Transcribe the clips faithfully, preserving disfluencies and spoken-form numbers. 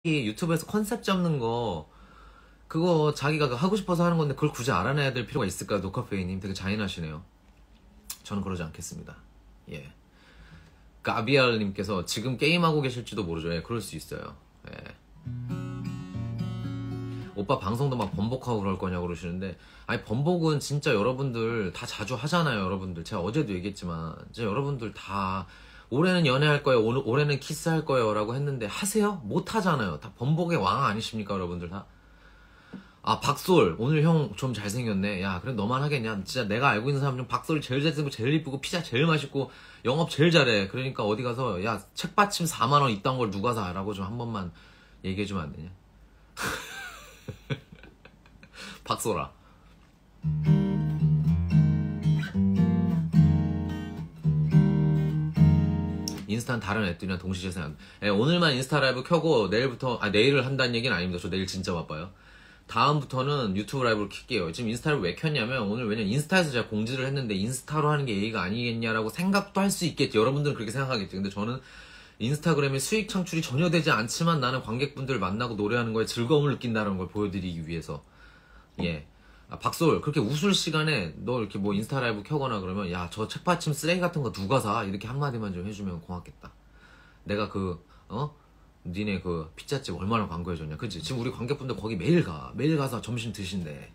유튜브에서 컨셉 잡는 거 그거 자기가 하고 싶어서 하는 건데 그걸 굳이 알아내야 될 필요가 있을까요? 노카페이님 되게 잔인하시네요. 저는 그러지 않겠습니다. 예. 가비알님께서 지금 게임하고 계실지도 모르죠. 예, 그럴 수 있어요. 예. 오빠 방송도 막 번복하고 그럴 거냐고 그러시는데, 아니 번복은 진짜 여러분들 다 자주 하잖아요. 여러분들 제가 어제도 얘기했지만 진짜 여러분들 다 올해는 연애할 거예요, 올, 올해는 키스할 거예요 라고 했는데 하세요? 못 하잖아요. 다 번복의 왕 아니십니까 여러분들 다. 아, 박솔 오늘 형 좀 잘생겼네. 야 그래 너만 하겠냐. 진짜 내가 알고 있는 사람 중 박솔 제일 잘생기고 제일 이쁘고 피자 제일 맛있고 영업 제일 잘해. 그러니까 어디 가서 야 책받침 사만 원 이딴 걸 누가 사? 라고 좀 한 번만 얘기해주면 안 되냐. 박솔아, 인스타는 다른 앱들이랑 동시에 생각. 예, 오늘만 인스타 라이브 켜고 내일부터, 아 내일을 한다는 얘기는 아닙니다. 저 내일 진짜 바빠요. 다음부터는 유튜브 라이브를 킬게요. 지금 인스타를 왜 켰냐면 오늘 왜냐면 인스타에서 제가 공지를 했는데 인스타로 하는 게 예의가 아니겠냐라고 생각도 할 수 있겠죠. 여러분들은 그렇게 생각하겠죠. 근데 저는 인스타그램에 수익 창출이 전혀 되지 않지만 나는 관객분들 만나고 노래하는 거에 즐거움을 느낀다는 걸 보여드리기 위해서. 예. 아, 박솔 그렇게 웃을 시간에 너 이렇게 뭐 인스타 라이브 켜거나 그러면 야 저 책받침 쓰레기 같은 거 누가 사? 이렇게 한마디만 좀 해주면 고맙겠다. 내가 그 어? 니네 그 피자집 얼마나 광고해줬냐. 그치? 지금 우리 관객분들 거기 매일 가 매일 가서 점심 드신대.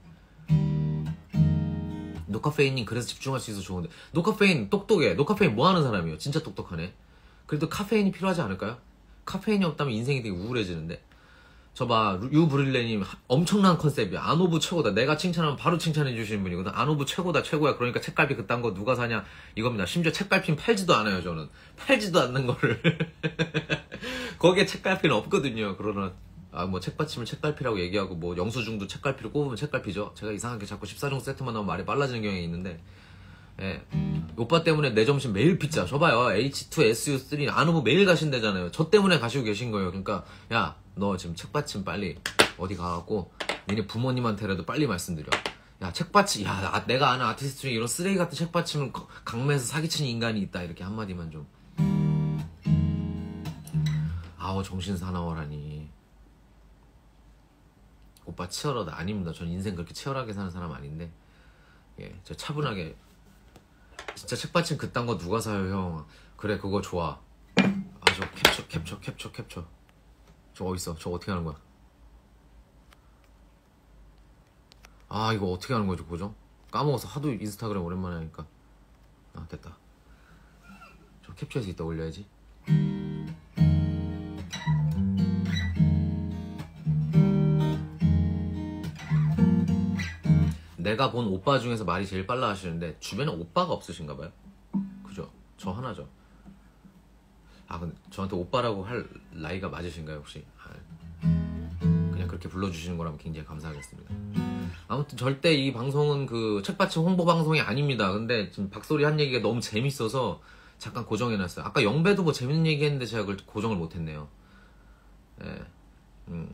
노카페인님 그래서 집중할 수 있어서 좋은데. 노카페인 똑똑해. 노카페인 뭐하는 사람이에요? 진짜 똑똑하네. 그래도 카페인이 필요하지 않을까요? 카페인이 없다면 인생이 되게 우울해지는데. 저봐 유브릴레님 엄청난 컨셉이야. 아노브 최고다. 내가 칭찬하면 바로 칭찬해 주시는 분이거든. 아노브 최고다 최고야. 그러니까 책갈피 그딴 거 누가 사냐 이겁니다. 심지어 책갈피는 팔지도 않아요. 저는 팔지도 않는 거를 거기에 책갈피는 없거든요. 그러나 아 뭐 책받침을 책갈피라고 얘기하고 뭐 영수증도 책갈피로 꼽으면 책갈피죠. 제가 이상하게 자꾸 십사 종 세트만 나오면 말이 빨라지는 경향이 있는데, 예. 오빠 때문에 내 점심 매일 피자. 저봐요 에이치 투 에스 유 쓰리 아노브 매일 가신대잖아요. 저 때문에 가시고 계신 거예요. 그러니까 야 너 지금 책받침 빨리 어디 가갖고 니네 부모님한테라도 빨리 말씀드려. 야 책받침 야 아, 내가 아는 아티스트 중에 이런 쓰레기 같은 책받침을 강매에서 사기치는 인간이 있다. 이렇게 한마디만 좀. 아우 정신 사나워라니. 오빠 치열하다. 아닙니다. 전 인생 그렇게 치열하게 사는 사람 아닌데, 예, 저 차분하게. 진짜 책받침 그딴 거 누가 사요 형. 그래 그거 좋아. 아 저 캡처 캡처 캡처 캡처 저 어딨어? 저 어떻게 하는 거야? 아 이거 어떻게 하는 거죠 그죠? 까먹어서 하도 인스타그램 오랜만에 하니까. 아 됐다. 저 캡처해서 이따 올려야지. 내가 본 오빠 중에서 말이 제일 빨라 하시는데 주변에 오빠가 없으신가 봐요. 그죠? 저 하나죠. 아 근데 저한테 오빠라고 할 나이가 맞으신가요 혹시? 아, 그냥 그렇게 불러주시는 거라면 굉장히 감사하겠습니다. 아무튼 절대 이 방송은 그 책받침 홍보 방송이 아닙니다. 근데 지금 박소리 한 얘기가 너무 재밌어서 잠깐 고정해놨어요. 아까 영배도 뭐 재밌는 얘기 했는데 제가 그걸 고정을 못했네요. 예. 음.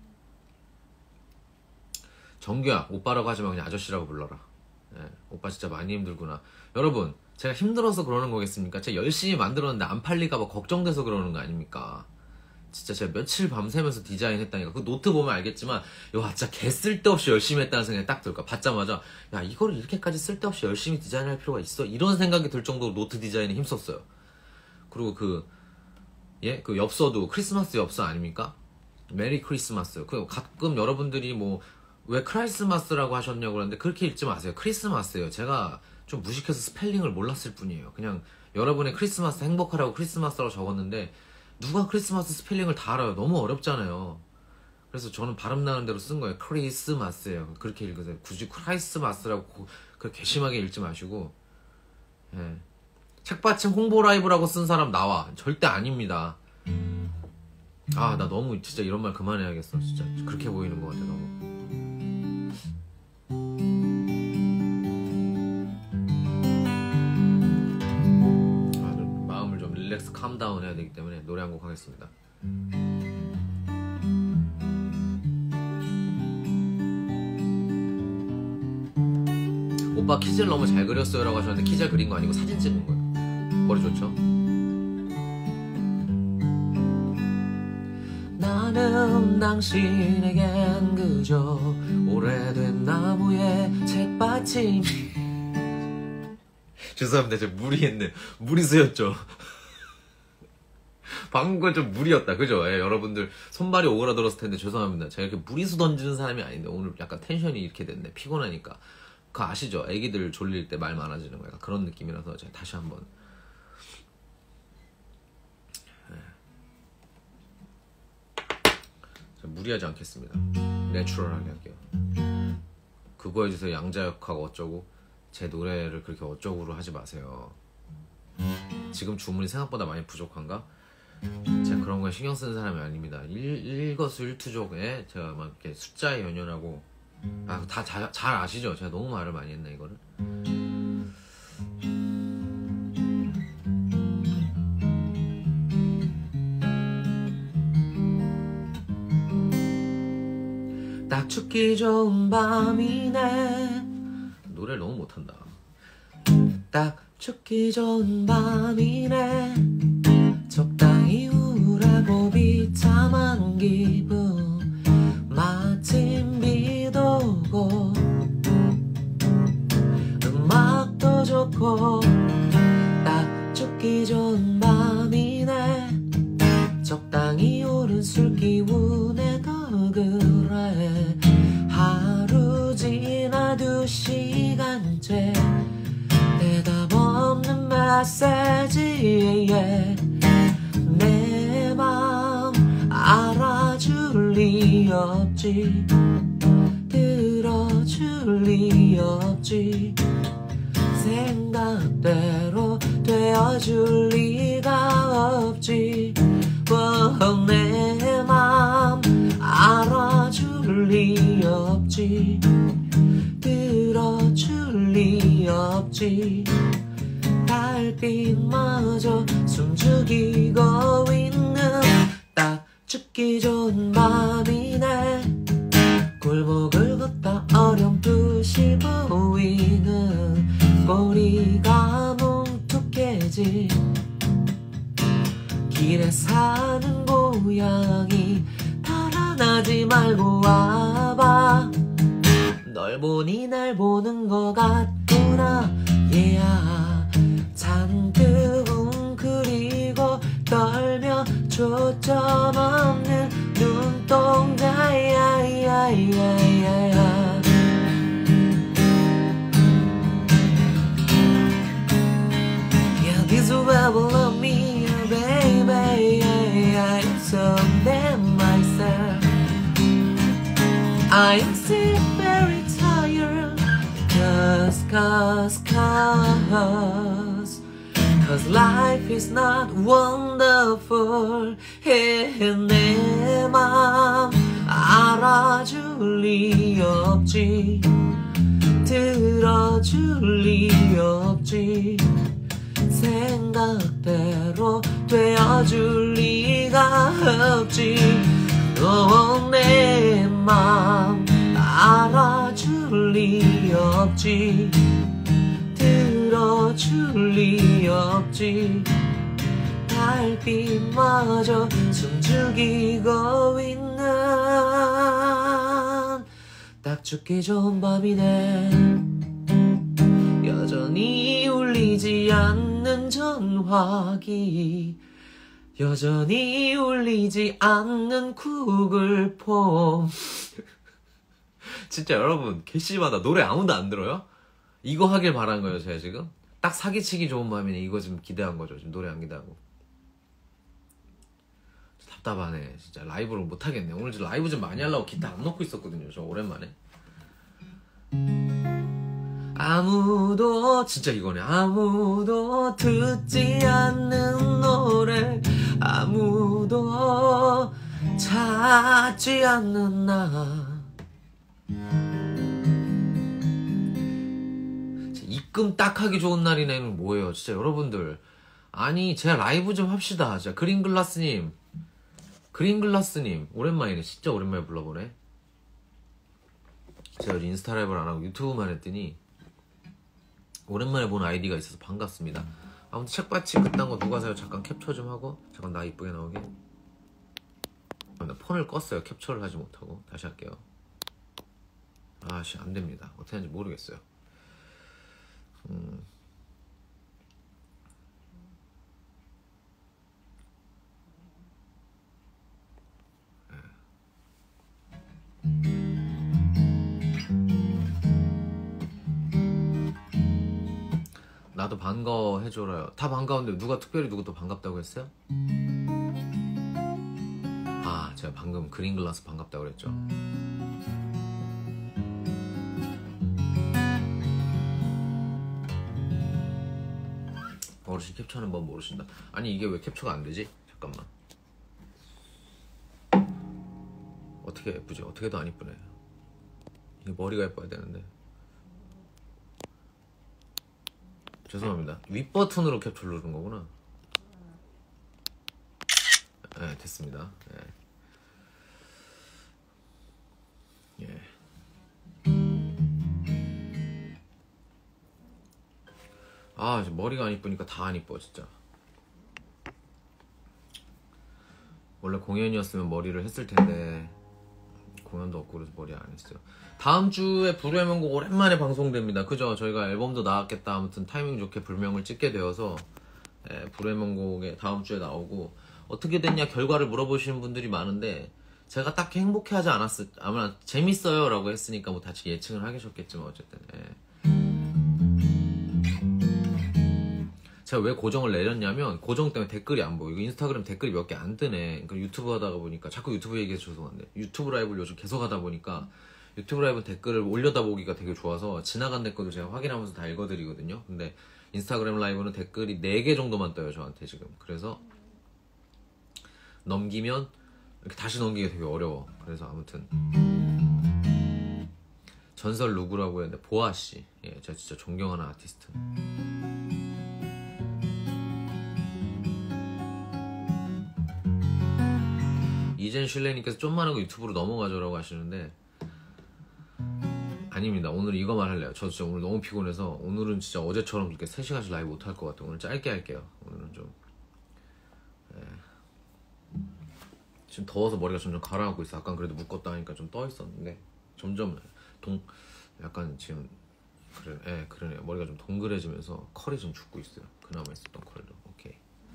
정규야 오빠라고 하지마. 그냥 아저씨라고 불러라. 예. 오빠 진짜 많이 힘들구나. 여러분 제가 힘들어서 그러는 거겠습니까? 제가 열심히 만들었는데 안 팔릴까봐 걱정돼서 그러는 거 아닙니까? 진짜 제가 며칠 밤새면서 디자인했다니까. 그 노트 보면 알겠지만 와 진짜 개 쓸데없이 열심히 했다는 생각이 딱 들까. 받자마자 야 이거를 이렇게까지 쓸데없이 열심히 디자인할 필요가 있어? 이런 생각이 들 정도로 노트 디자인에 힘썼어요. 그리고 그 예? 그 엽서도 크리스마스 엽서 아닙니까? 메리 크리스마스. 그 가끔 여러분들이 뭐 왜 크라이스마스라고 하셨냐고 그러는데 그렇게 읽지 마세요. 크리스마스예요. 제가 좀 무식해서 스펠링을 몰랐을 뿐이에요. 그냥 여러분의 크리스마스 행복하라고 크리스마스라고 적었는데 누가 크리스마스 스펠링을 다 알아요. 너무 어렵잖아요. 그래서 저는 발음 나는 대로 쓴 거예요. 크리스마스예요. 그렇게 읽으세요. 굳이 크라이스마스라고 그렇게 괘씸하게 읽지 마시고. 예. 책받침 홍보 라이브라고 쓴 사람 나와. 절대 아닙니다. 아 나 너무 진짜 이런 말 그만해야겠어. 진짜 그렇게 보이는 것 같아 너무. 릴렉스 캄다운 해야 되기 때문에 노래 한 곡 하겠습니다. 오빠 키젤 너무 잘 그렸어요 라고 하셨는데 키젤 그린 거 아니고 사진 찍은 거예요. 머리 좋죠? 난 나는 당신에겐 그저 오래된 나무의 책받침. 죄송합니다. 제가 무리했네. 무리수였죠. 방금 건 좀 무리였다. 그죠? 예, 여러분들 손발이 오그라들었을 텐데 죄송합니다. 제가 이렇게 무리수 던지는 사람이 아닌데 오늘 약간 텐션이 이렇게 됐네. 피곤하니까. 그거 아시죠? 애기들 졸릴 때 말 많아지는 거 약간 그런 느낌이라서 제가 다시 한번. 예. 제가 무리하지 않겠습니다. 내추럴하게 할게요. 그거에 대해서 양자역하고 어쩌고 제 노래를 그렇게 어쩌고로 하지 마세요. 지금 주문이 생각보다 많이 부족한가? 제가 그런 거에 신경 쓰는 사람이 아닙니다. 일, 일거수일투족에 제가 막 이렇게 숫자에 연연하고 아, 다 잘 아시죠? 제가 너무 말을 많이 했나 이거를? 딱 죽기 좋은 밤이네. 노래를 너무 못한다. 딱 죽기 좋은 밤이네. 적당히 우울하고 비참한 기분. 마침 비도 오고 음악도 좋고 딱 죽기 좋은 밤이네. 적당히 오른 술 기운에 더 그래. 하루 지나 두 시간째 대답 없는 메시지. 내 맘 알아줄 리 없지. 들어줄 리 없지. 생각대로 되어줄 리가 없지. 어, 내 맘 알아줄 리 없지. 들어줄 리 없지. 달빛마저 숨죽이고 있는 딱 죽기 좋은 밤이네. 골목을 걷다 어렴풋이 보이는 꼬리가 뭉툭해진 길에 사는 고양이. 달아나지 말고 와봐. 널 보니 날 보는 것 같구나. yeah. 잔뜩 웅크리고 떨며 초점 없는 눈동자야. Yeah, this will love me, baby. I'm so damn myself. I am still very tired. Cause, cause, cause Cause life is not wonderful. 내 맘 알아줄 리 없지. 들어줄 리 없지. 생각대로 되어줄 리가 없지. 너 내 맘 알아줄 리 없지. 들어줄 리 없지. 달빛마저 숨죽이고 있는 딱 죽기 좋은 밤이네. 여전히 울리지 않는 전화기. 여전히 울리지 않는 구글 폼. 진짜 여러분 개씨마다 노래 아무도 안 들어요? 이거 하길 바란 거예요. 제가 지금 딱 사기치기 좋은 밤이네. 이거 지금 기대한 거죠. 지금 노래 안 기대하고. 답답하네 진짜. 라이브를 못 하겠네. 오늘 저 라이브 좀 많이 하려고 기타 안 넣고 있었거든요. 저 오랜만에. 아무도 진짜 이거네. 아무도 듣지 않는 노래. 아무도 찾지 않는 나. 입금 딱 하기 좋은 날이네는 뭐예요 진짜 여러분들. 아니 제가 라이브 좀 합시다. 진짜 그린글라스님 그린글라스님 오랜만이네. 진짜 오랜만에 불러보네. 제가 인스타 라이브를 안하고 유튜브만 했더니 오랜만에 본 아이디가 있어서 반갑습니다. 아무튼 책받침 그딴 거 누가 사요? 잠깐 캡처 좀 하고 잠깐 나 이쁘게 나오게. 아, 나 폰을 껐어요. 캡처를 하지 못하고. 다시 할게요. 아씨 안됩니다. 어떻게 하는지 모르겠어요. 음. 나도 반가워해줘라요. 다 반가운데 누가 특별히 누구 또 반갑다고 했어요? 아 제가 방금 그린글라스 반갑다고 그랬죠. 어르신 캡처하는 법 모르신다. 아니 이게 왜 캡처가 안되지? 잠깐만. 어떻게 예쁘지? 어떻게 해도 안 예쁘네. 이게 머리가 예뻐야 되는데. 죄송합니다. 윗버튼으로 캡처 누르는 거구나. 네, 됐습니다. 네. 예. 아, 머리가 안 이쁘니까 다 안 이뻐, 진짜. 원래 공연이었으면 머리를 했을 텐데, 공연도 없고 그래서 머리 안 했어요. 다음 주에 불후의 명곡 오랜만에 방송됩니다. 그죠? 저희가 앨범도 나왔겠다. 아무튼 타이밍 좋게 불명을 찍게 되어서 예, 불후의 명곡에 다음 주에 나오고 어떻게 됐냐 결과를 물어보시는 분들이 많은데 제가 딱히 행복해하지 않았을 아마 재밌어요 라고 했으니까 뭐 다시 예측을 하겠었겠지만 어쨌든 예. 제가 왜 고정을 내렸냐면 고정 때문에 댓글이 안 보이고 인스타그램 댓글이 몇 개 안 뜨네. 그러니까 유튜브 하다가 보니까 자꾸 유튜브 얘기해서 죄송한데 유튜브 라이브를 요즘 계속 하다 보니까 유튜브 라이브 댓글을 올려다 보기가 되게 좋아서 지나간 댓글도 제가 확인하면서 다 읽어드리거든요. 근데 인스타그램 라이브는 댓글이 네 개 정도만 떠요 저한테 지금. 그래서 넘기면 이렇게 다시 넘기기가 되게 어려워. 그래서 아무튼 전설 누구라고 했는데 보아씨. 예, 제가 진짜 존경하는 아티스트. 이젠 슐레님께서 좀만 하고 유튜브로 넘어가죠라고 하시는데 아닙니다. 오늘 이거만 할래요. 저 진짜 오늘 너무 피곤해서 오늘은 진짜 어제처럼 그렇게 세 시간씩 라이브 못할 것 같아요. 오늘 짧게 할게요. 오늘은 좀 예. 지금 더워서 머리가 점점 가라앉고 있어. 아까 그래도 묶었다 하니까 좀 떠 있었는데 점점 동 약간 지금 그래 예 그러네요. 머리가 좀 동그래지면서 컬이 좀 죽고 있어요. 그나마 있었던 컬도. 오케이.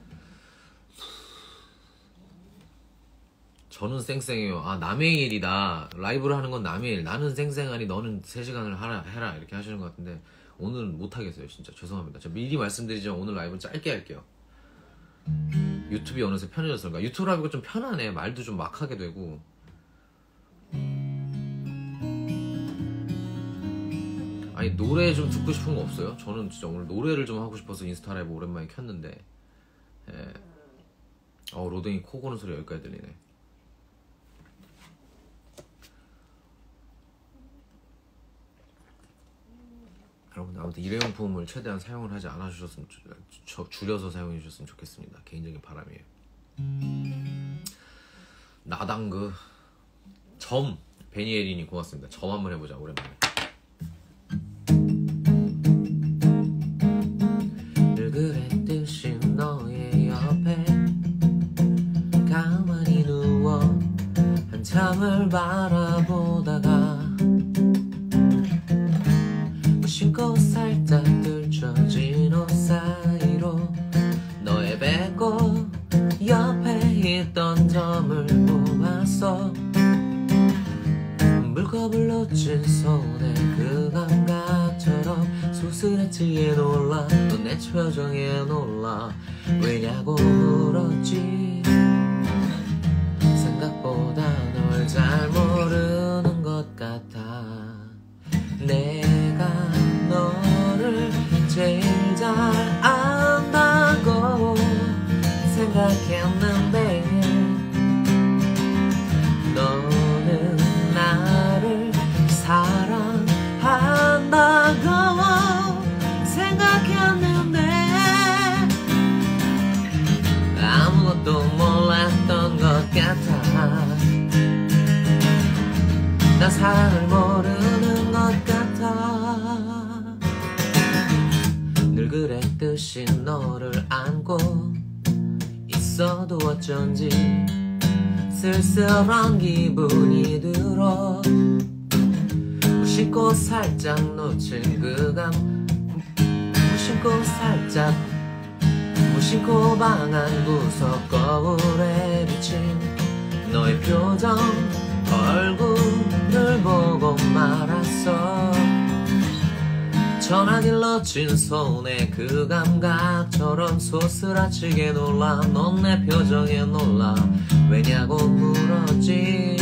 저는 쌩쌩해요. 아 남의 일이다. 라이브를 하는 건 남의 일. 나는 쌩쌩하니 너는 세 시간을 하라, 해라 이렇게 하시는 것 같은데 오늘은 못하겠어요. 진짜 죄송합니다. 제가 미리 말씀드리지만 오늘 라이브는 짧게 할게요. 유튜브이 어느새 편해져서 그런가. 유튜브 라이브가 좀 편하네. 말도 좀 막 하게 되고. 아니 노래 좀 듣고 싶은 거 없어요? 저는 진짜 오늘 노래를 좀 하고 싶어서 인스타 라이브 오랜만에 켰는데 예. 어 로댕이 코 고는 소리 여기까지 들리네. 여러분 아무튼 일회용품을 최대한 사용을 하지 않아 주셨으면 줄여서 사용해 주셨으면 좋겠습니다. 개인적인 바람이에요. 나당그 점 베니에린이 고맙습니다. 점 한번 해보자 오랜만에. 늘 그랬듯이 너의 옆에 가만히 누워 한참을 바라보다가 신고 살짝 들춰진 옷 사이로 너의 배꼽 옆에 있던 점을 보았어. 물컵을 놓친 손에 그 감각처럼 소스라치게 놀라. 넌 내 표정에 놀라. 왜냐고 물었지. 생각보다 널 잘 모르는 것 같아. 내가 너를 제일 잘 안다고 생각했는데 너는 나를 사랑한다고 생각했는데 아무것도 몰랐던 것 같아. 난 사랑을 모르는 것 같아. 늘 그랬듯이 너를 안고 있어도 어쩐지 쓸쓸한 기분이 들어 무심코 살짝 놓친 그감 무심코 살짝 무심코 방안 구석 거울에 비친 너의 표정 얼굴을 보고 말았어 전화기를 놓친 손에 그 감각처럼 소스라치게 놀라 넌 내 표정에 놀라 왜냐고 물었지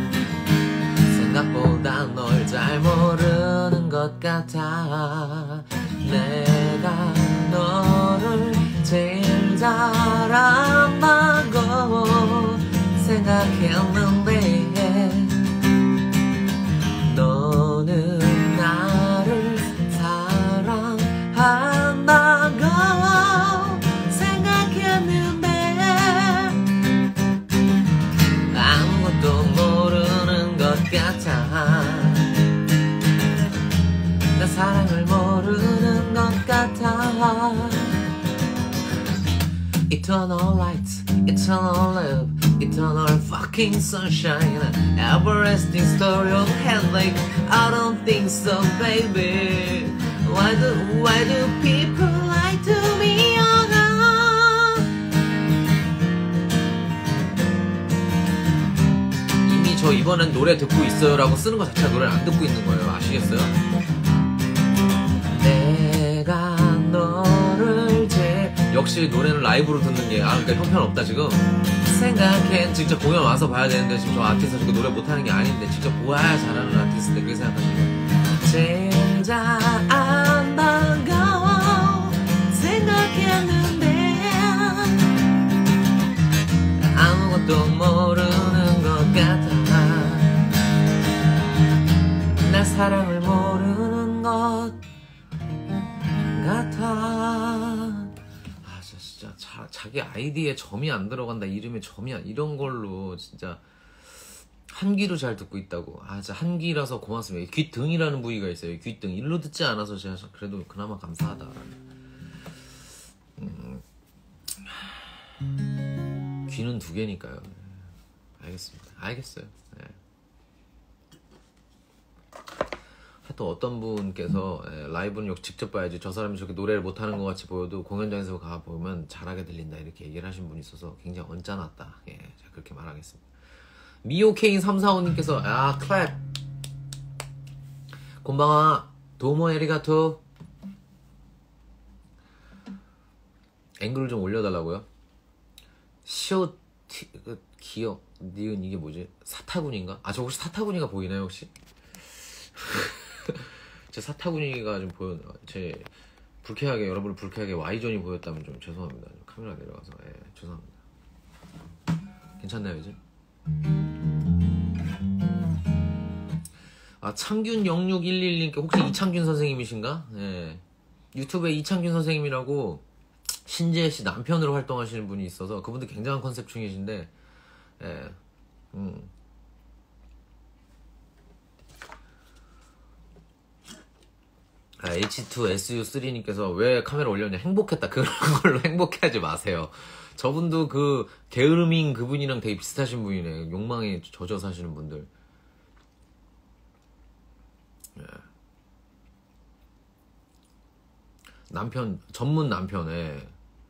생각보다 널 잘 모르는 것 같아 내가 너를 제일 잘한다고 생각했는데 너는 나를 사랑한다고 생각했는데 아무것도 모르는 것 같아 나 사랑을 모르는 것 같아 Eternal light, eternal love, eternal fucking sunshine everlasting story of headache I don't think so baby Why do, why do people lie to me oh no 이미 저 이번엔 노래 듣고 있어요 라고 쓰는 거 자체가 노래를 안 듣고 있는 거예요 아시겠어요? 내가 너를 제 역시 노래는 라이브로 듣는 게 아 그러니까 형편없다 지금 생각해 직접 공연 와서 봐야 되는데 지금 저 아티스트 지금 노래 못하는 게 아닌데 직접 보아야 잘하는 아티스트인데 그렇게 생각하시고 제일 잘한다고 생각했는데 아무것도 모르는 것 같아 나 사랑을 모르는 것 같아 아 진짜 자, 자기 아이디에 점이 안 들어간다 이름에 점이 안 이런 걸로 진짜 한귀로 잘 듣고 있다고 아 진짜 한귀라서 고맙습니다 귓등이라는 부위가 있어요 귓등 일로 듣지 않아서 제가 그래도 그나마 감사하다 음, 귀는 두 개니까요 알겠습니다 알겠어요 네. 또 어떤 분께서 라이브는 역시 직접 봐야지 저 사람이 저렇게 노래를 못하는 것 같이 보여도 공연장에서 가보면 잘하게 들린다 이렇게 얘기를 하신 분이 있어서 굉장히 언짢았다 예, 제가 그렇게 말하겠습니다 미오케인 삼사오님께서 아 클랩 곤방아 도모 에리가토 앵글을 좀 올려달라고요 시오 티, 그, 기억 니은 이게 뭐지 사타구니인가? 아 저 혹시 사타구니가 보이나요 혹시? 제 사타구니가 좀 보여, 제 불쾌하게 여러분을 불쾌하게 Y존이 보였다면 좀 죄송합니다. 좀 카메라 내려가서 예, 죄송합니다. 괜찮나요 이제? 아 창균 영육일일님께 혹시 이창균 선생님이신가? 예. 유튜브에 이창균 선생님이라고 신재씨 남편으로 활동하시는 분이 있어서 그분도 굉장한 컨셉 중이신데 예. 음. 아, 에이치 투 에스 유 쓰리님께서 왜 카메라 올렸냐 행복했다 그런 걸로 행복해하지 마세요 저분도 그 게으름인 그분이랑 되게 비슷하신 분이네 욕망에 젖어 사시는 분들 예. 남편 전문 남편에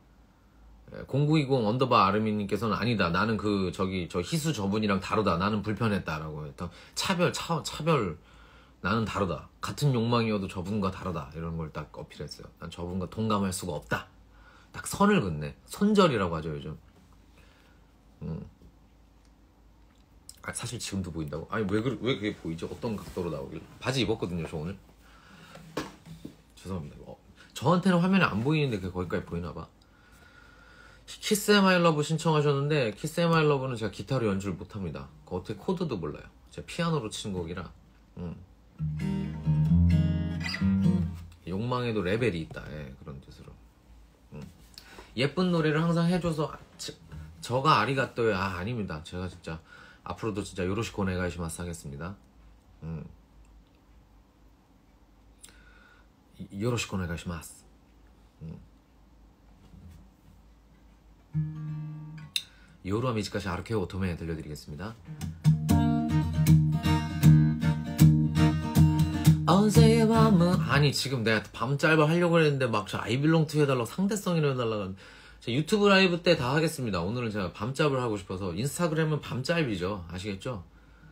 공구이공 언더바 아르미님께서는 아니다 나는 그 저기 저 희수 저분이랑 다르다 나는 불편했다라고 했던 차별 차, 차별 나는 다르다 같은 욕망이어도 저분과 다르다 이런 걸 딱 어필했어요 난 저분과 동감할 수가 없다 딱 선을 긋네 손절이라고 하죠 요즘 음. 아, 사실 지금도 보인다고? 아니 왜, 그, 왜 그게 보이죠? 어떤 각도로 나오길 바지 입었거든요 저 오늘 죄송합니다 어, 저한테는 화면에 안 보이는데 그게 거기까지 보이나봐 키스 엠 아이 러브 신청하셨는데 키스 엠 아이 러브는 제가 기타로 연주를 못합니다 어떻게 코드도 몰라요 제가 피아노로 치는 곡이라 음. 욕망에도 레벨이 있다 예, 그런 뜻으로 음. 예쁜 노래를 항상 해줘서 저, 저가 아리가또요 아 아닙니다 제가 진짜 앞으로도 진짜 요로시코 오네가이시마스 하겠습니다 음. 요로시코 오네가이시마스 음. 요루와 미치카시 아르케 오토메 들려드리겠습니다. 어제의 밤은 아니 지금 내가 밤 짧아 하려고 했는데 막 저 아이빌롱 투 해달라고 상대성이라 해달라고 제가 유튜브 라이브 때 다 하겠습니다. 오늘은 제가 밤 짭을 하고 싶어서. 인스타그램은 밤 짤이죠. 아시겠죠?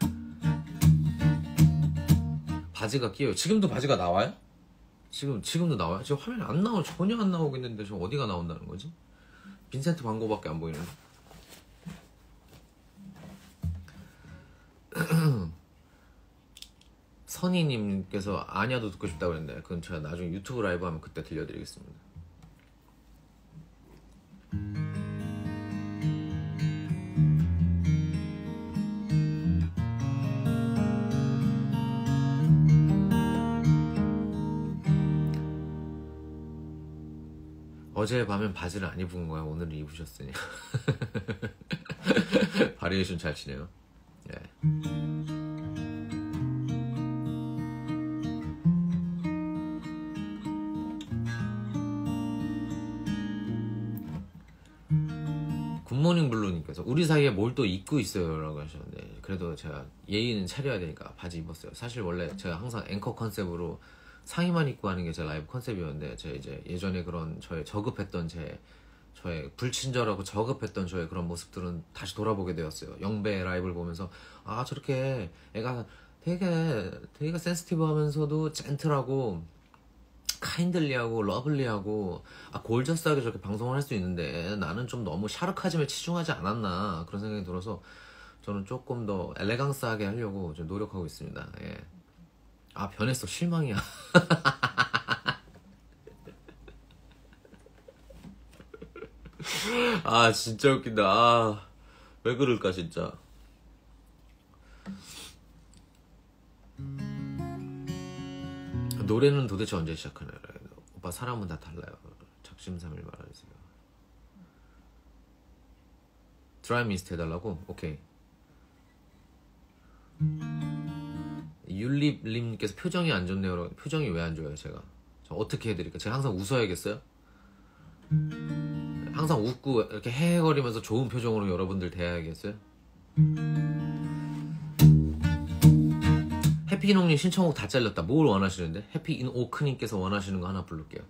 바지가 끼어요. 지금도 바지가 나와요? 지금, 지금도 나와요? 지금 화면에 안 나오고 전혀 안 나오고 있는데 지금 어디가 나온다는 거지? 빈센트 광고밖에 안 보이는데. 선희님께서 아냐도 듣고 싶다고 그랬는데 그건 제가 나중에 유튜브 라이브 하면 그때 들려드리겠습니다. 어제 밤엔 바지를 안 입은 거야. 오늘 입으셨으니. 바리에이션 잘 치네요. 예. 굿모닝 블루님께서 우리 사이에 뭘 또 입고 있어요 라고 하셨는데 그래도 제가 예의는 차려야 되니까 바지 입었어요. 사실 원래 제가 항상 앵커 컨셉으로 상의만 입고 하는 게 제 라이브 컨셉이었는데 제가 이제 예전에 그런 저의 저급했던 제 저의 불친절하고 저급했던 저의 그런 모습들은 다시 돌아보게 되었어요. 영배 라이브를 보면서 아 저렇게 애가 되게 되게 센시티브하면서도 젠틀하고 카인들리하고 러블리하고 아 골저스하게 저렇게 방송을 할 수 있는데 나는 좀 너무 샤르카즘에 치중하지 않았나 그런 생각이 들어서 저는 조금 더 엘레강스하게 하려고 좀 노력하고 있습니다. 예. 아 변했어. 실망이야. 아 진짜 웃긴다. 아, 왜 그럴까 진짜. 노래는 도대체 언제 시작하나요? 오빠 사람은 다 달라요. 작심삼일 말해주세요. 드라이미스트 해달라고? 오케이. 율립님께서 표정이 안 좋네요. 표정이 왜 안 좋아요 제가? 저 어떻게 해드릴까요? 제가 항상 웃어야겠어요? 항상 웃고 이렇게 헤헤거리면서 좋은 표정으로 여러분들 대해야겠어요? 해피인옥님 신청곡 다 잘렸다. 뭘 원하시는데? 해피인오크님께서 원하시는 거 하나 부를게요.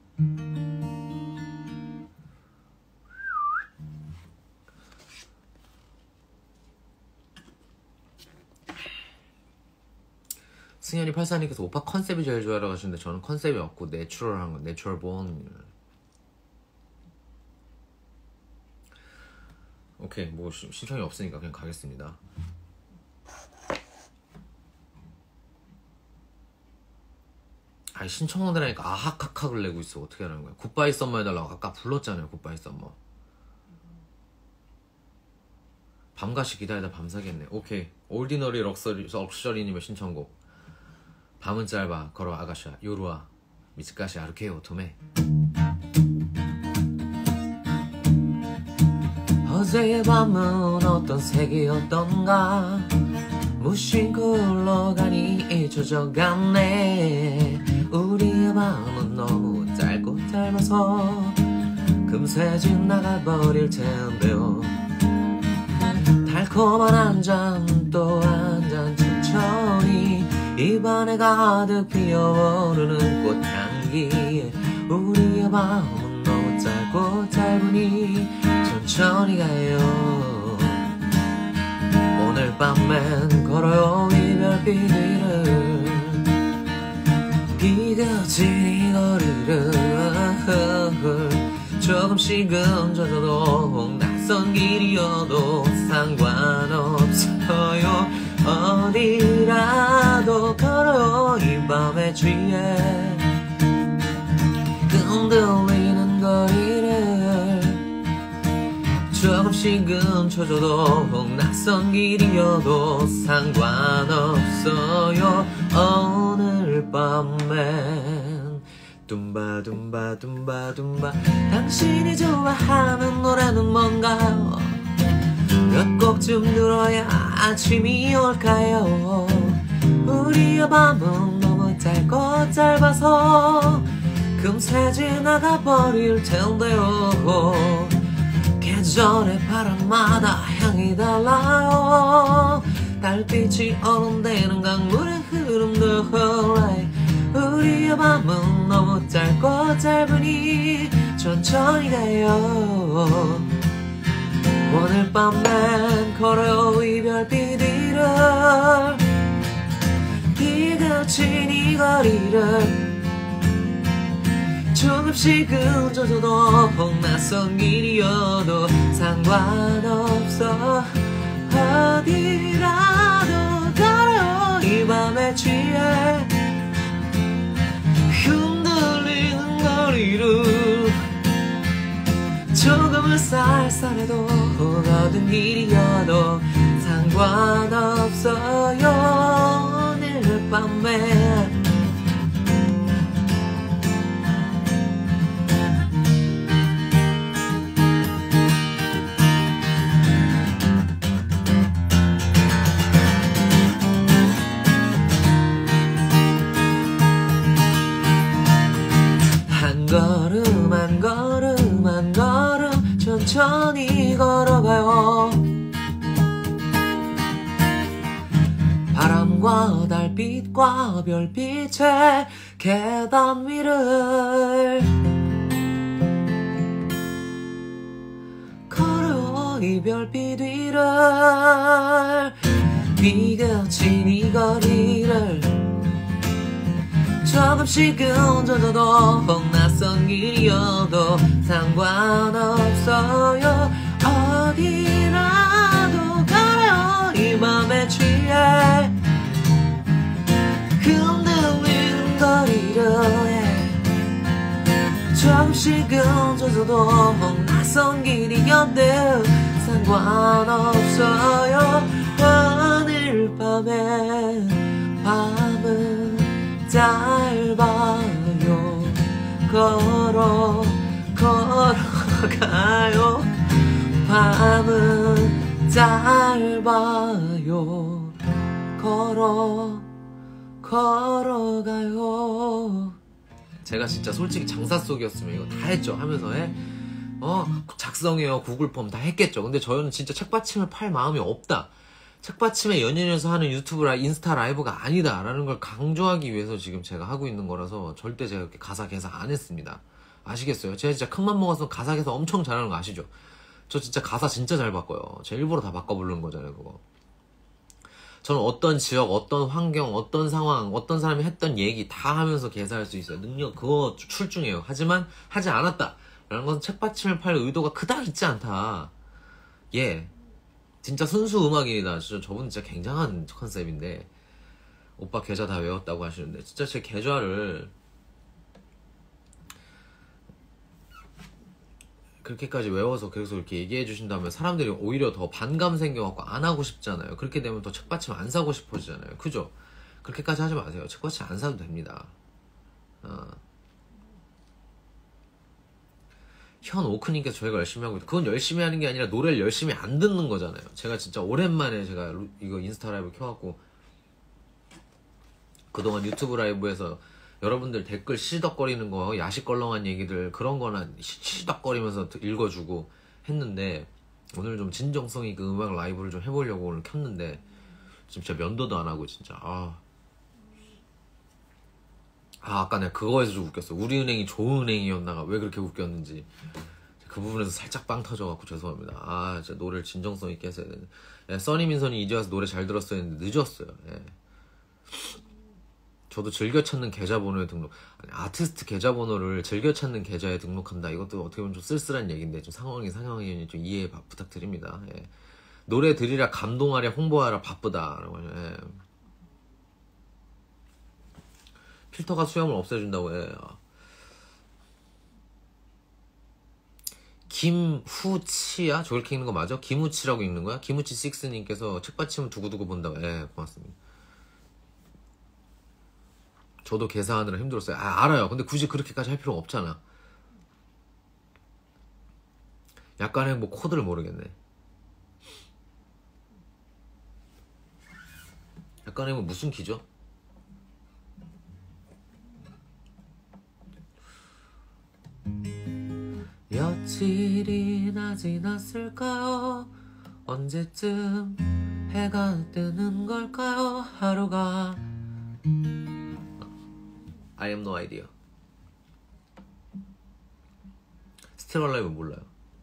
승현이 팔사님께서 오빠 컨셉이 제일 좋아라고 하시는데 저는 컨셉이 없고 내추럴한 거, 내추럴 본. 오케이, 뭐 신청이 없으니까 그냥 가겠습니다. 아니 신청하더라니까 아하카카를 내고 있어. 어떻게 하는 거야? 굿바이 썸머 해달라고 아까 불렀잖아요. 굿바이 썸머. 밤가시 기다리다 밤사겠네. 오케이. 올디너리 럭셔리, 럭셔리님의 신청곡. 밤은 짧아 걸어 아가샤 요루와 미츠카시 아르케 오토메. 어제의 밤은 어떤 색이었던가 무심코 흘러가니 잊혀져갔네. 우리의 밤은 너무 짧고 짧아서 금세 지나가버릴 텐데요. 달콤한 한 잔 또 한 잔 천천히 입안에 가득 피어오르는 꽃향기. 우리의 밤은 너무 짧고 짧으니 천천히 가요. 오늘 밤엔 걸어요 이별길 위를 비겨진 이 거리를 조금씩은 젖어도 낯선 길이어도 상관없어요. 어디라도 걸어요 이 밤의 주위에 흔들리는 거리를 조금씩은 쳐줘도 낯선 길이어도 상관없어요. 오늘 밤엔 둠바 둠바 둠바 둠바 당신이 좋아하는 노래는 뭔가요? 몇 곡쯤 들어야 아침이 올까요? 우리의 밤은 너무 짧고 짧아서 금세 지나가 버릴 텐데요. 계절의 바람마다 향이 달라요. 달빛이 어른되는 강물의 흐름도 홀라이. 우리의 밤은 너무 짧고 짧으니 천천히 가요. 오늘 밤엔 걸어요 이별빛 위를. 비가 그친 이 거리를 조금씩은 젖어도 낯선 길이어도 상관없어. 어디라도 걸어요 이 밤에 취해. 흔들리는 거리를 조금은 쌀쌀해도 거든 길이어도 상관없어요. 오늘 밤에 한 걸음 한 걸음 한 걸음 천천히 걸어가요. 바람과 달빛과 별빛의 계단 위를 걸어요 이 별빛 위를. 비가 그친 이 거리를 조금씩은 젖어도 낯선 길이어도 상관없어요. 어디라도 가요 이 맘에 취해. 흔들리는 거리를 조금씩은 젖어도 낯선 길이어도 상관없어요. 오늘 밤에 밤은 짧아요. 걸어 걸어가요. 밤은 짧아요. 걸어 걸어가요. 제가 진짜 솔직히 장사 속이었으면 이거 다 했죠. 하면서 해. 어 작성해요 구글 폼 다 했겠죠. 근데 저는 진짜 책받침을 팔 마음이 없다. 책받침에 연연해서 하는 유튜브 라 인스타 라이브가 아니다 라는 걸 강조하기 위해서 지금 제가 하고 있는 거라서 절대 제가 이렇게 가사 개사 안 했습니다. 아시겠어요? 제가 진짜 큰맘 먹어서 가사 개사 엄청 잘하는 거 아시죠? 저 진짜 가사 진짜 잘 바꿔요. 제가 일부러 다 바꿔 부르는 거잖아요 그거. 저는 어떤 지역, 어떤 환경, 어떤 상황, 어떤 사람이 했던 얘기 다 하면서 개사할 수 있어요. 능력 그거 출중해요. 하지만 하지 않았다 라는 건 책받침을 팔 의도가 그닥 있지 않다. 예, 진짜 순수 음악이다. 진짜 저분 진짜 굉장한 컨셉인데 오빠 계좌 다 외웠다고 하시는데 진짜 제 계좌를 그렇게까지 외워서 계속 이렇게 얘기해 주신다면 사람들이 오히려 더 반감 생겨갖고 안 하고 싶잖아요. 그렇게 되면 더 책받침 안 사고 싶어지잖아요. 그죠? 그렇게까지 하지 마세요. 책받침 안 사도 됩니다. 어. 현 오크님께서 저희가 열심히 하고 있 그건 열심히 하는 게 아니라 노래를 열심히 안 듣는 거잖아요. 제가 진짜 오랜만에 제가 이거 인스타 라이브 켜갖고 그동안 유튜브 라이브에서 여러분들 댓글 시시덕거리는 거 야식걸렁한 얘기들 그런 거나 시시덕거리면서 읽어주고 했는데 오늘 좀 진정성 있게 음악 라이브를 좀 해보려고 오늘 켰는데 진짜 면도도 안 하고 진짜 아, 아 아까 내가 그거에서 좀 웃겼어. 우리은행이 좋은 은행이었나가 왜 그렇게 웃겼는지 그 부분에서 살짝 빵 터져갖고 죄송합니다. 아 진짜 노래를 진정성 있게 했어야 되는데 예, 써니민선이 이제 와서 노래 잘 들었어야 했는데 늦었어요. 예. 저도 즐겨 찾는 계좌번호에 등록 아니, 아티스트 계좌번호를 즐겨 찾는 계좌에 등록한다. 이것도 어떻게 보면 좀 쓸쓸한 얘기인데 좀 상황이 상황이 좀 이해 부탁드립니다. 예. 노래 들이라 감동하랴 홍보하라 바쁘다. 예. 필터가 수염을 없애준다고 해. 김후치야? 저렇게 읽는 거 맞아? 김후치라고 읽는 거야? 김후치 식스님께서 책받침을 두고두고 본다고. 예, 고맙습니다. 저도 계산하느라 힘들었어요. 아, 알아요. 근데 굳이 그렇게까지 할 필요가 없잖아. 약간의 뭐 코드를 모르겠네. 약간의 뭐 무슨 키죠? 며칠이나 시간이나 지났을까요? 언제쯤 해가 뜨는 걸까요? 하루가 I have no idea. Still Alive 몰라요.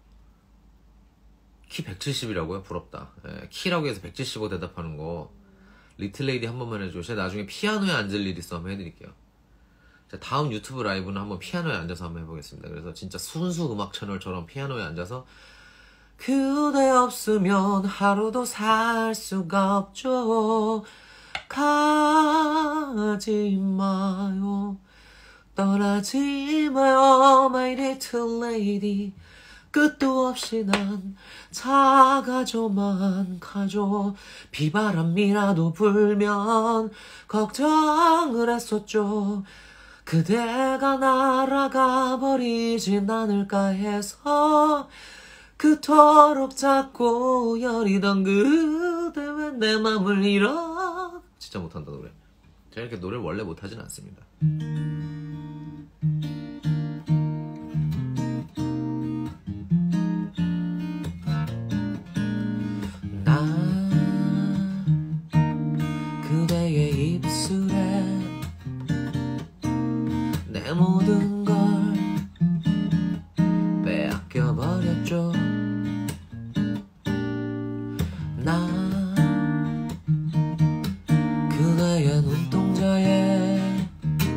키 백칠십이라고요? 부럽다. 예, 키라고 해서 백칠십오 대답하는 거 리틀 레이디 한 번만 해줘. 제가 나중에 피아노에 앉을 일 있어 한번 해드릴게요. 자, 다음 유튜브 라이브는 한번 피아노에 앉아서 한번 해보겠습니다. 그래서 진짜 순수 음악 채널처럼 피아노에 앉아서 그대 없으면 하루도 살 수가 없죠. 가지 마요, 떠나지 마요, my little lady. 끝도 없이 난 작아져만 가죠. 비바람이라도 불면 걱정을 했었죠. 그대가 날아가 버리진 않을까 해서 그토록 작고 여리던 그대 왜 내 맘을 잃어. 진짜 못한다 노래. 제가 이렇게 노래를 원래 못하진 않습니다. 난 그대의 입술에 내 모든 걸 빼앗겨버렸죠. 난 그대의 눈동자에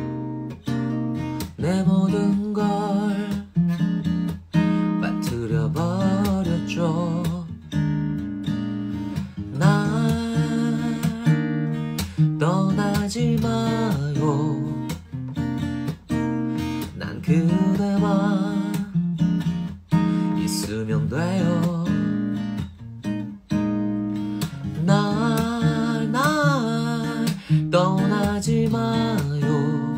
내 모든 걸 빠뜨려버렸죠. 날 떠나지 마요. 난 그대와 있으면 돼요. 날, 날 떠나지 마요.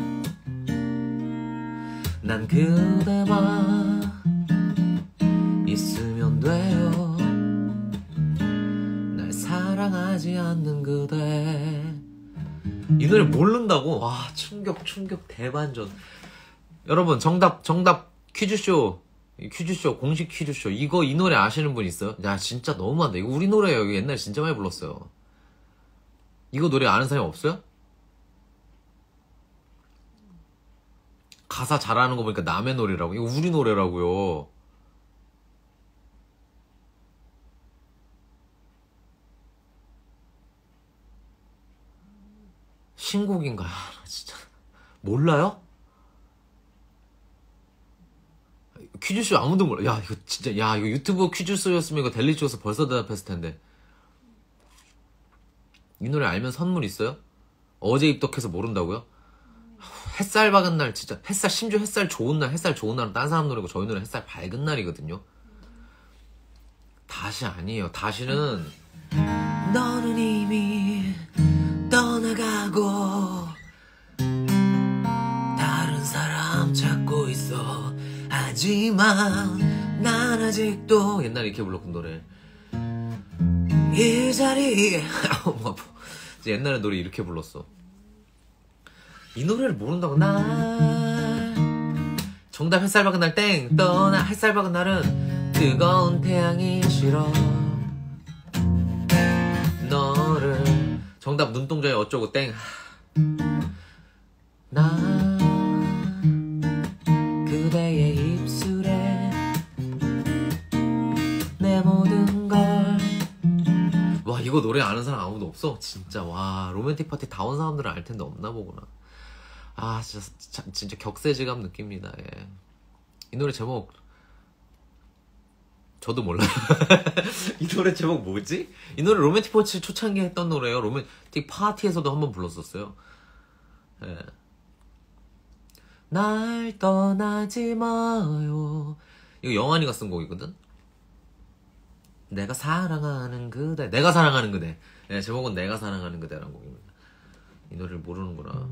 난 그대와 있으면 돼요. 날 사랑하지 않는 그대. 이 노래 모른다고? 와, 충격 충격 대반전. 여러분 정답 정답 퀴즈쇼 퀴즈쇼 공식 퀴즈쇼 이거 이 노래 아시는 분 있어요? 야 진짜 너무한다. 이거 우리 노래예요. 이거 옛날에 진짜 많이 불렀어요. 이거 노래 아는 사람이 없어요? 가사 잘하는 거 보니까 남의 노래라고. 이거 우리 노래라고요. 신곡인가? 진짜 몰라요? 퀴즈쇼 아무도 몰라. 야 이거 진짜 야 이거 유튜브 퀴즈쇼였으면 이거 델리쇼에서 벌써 대답했을 텐데. 이 노래 알면 선물 있어요? 어제 입덕해서 모른다고요? 햇살 밝은 날 진짜 햇살 심지어 햇살 좋은 날 햇살 좋은 날은 딴 사람 노래고 저희 노래 햇살 밝은 날이거든요. 다시 아니에요. 다시는 너는 이미 떠나가고 다른 사람 찾고 있어. 하지만 난 아직도 옛날에 이렇게 불렀던 노래 이 자리에 옛날에 노래 이렇게 불렀어. 이 노래를 모른다고. 날 정답 햇살 밝은 날 땡 떠나. 햇살 밝은 날은 뜨거운 태양이 싫어. 너를 정답 눈동자에 어쩌고 땡. 난 그대의 입술에 내 모든 걸. 와 이거 노래 아는 사람 아무도 없어? 진짜. 와 로맨틱 파티 다 온 사람들은 알 텐데 없나 보구나. 아 진짜 진짜 격세지감 느낍니다. 예. 이 노래 제목 저도 몰라요. 이 노래 제목 뭐지? 이 노래 로맨틱 파티 초창기 했던 노래예요. 로맨틱 파티에서도 한번 불렀었어요. 예. 날 떠나지 마요. 이거 영환이가 쓴 곡이거든. 내가 사랑하는 그대. 내가 사랑하는 그대. 예, 제목은 내가 사랑하는 그대라는 곡입니다. 이 노래를 모르는구나.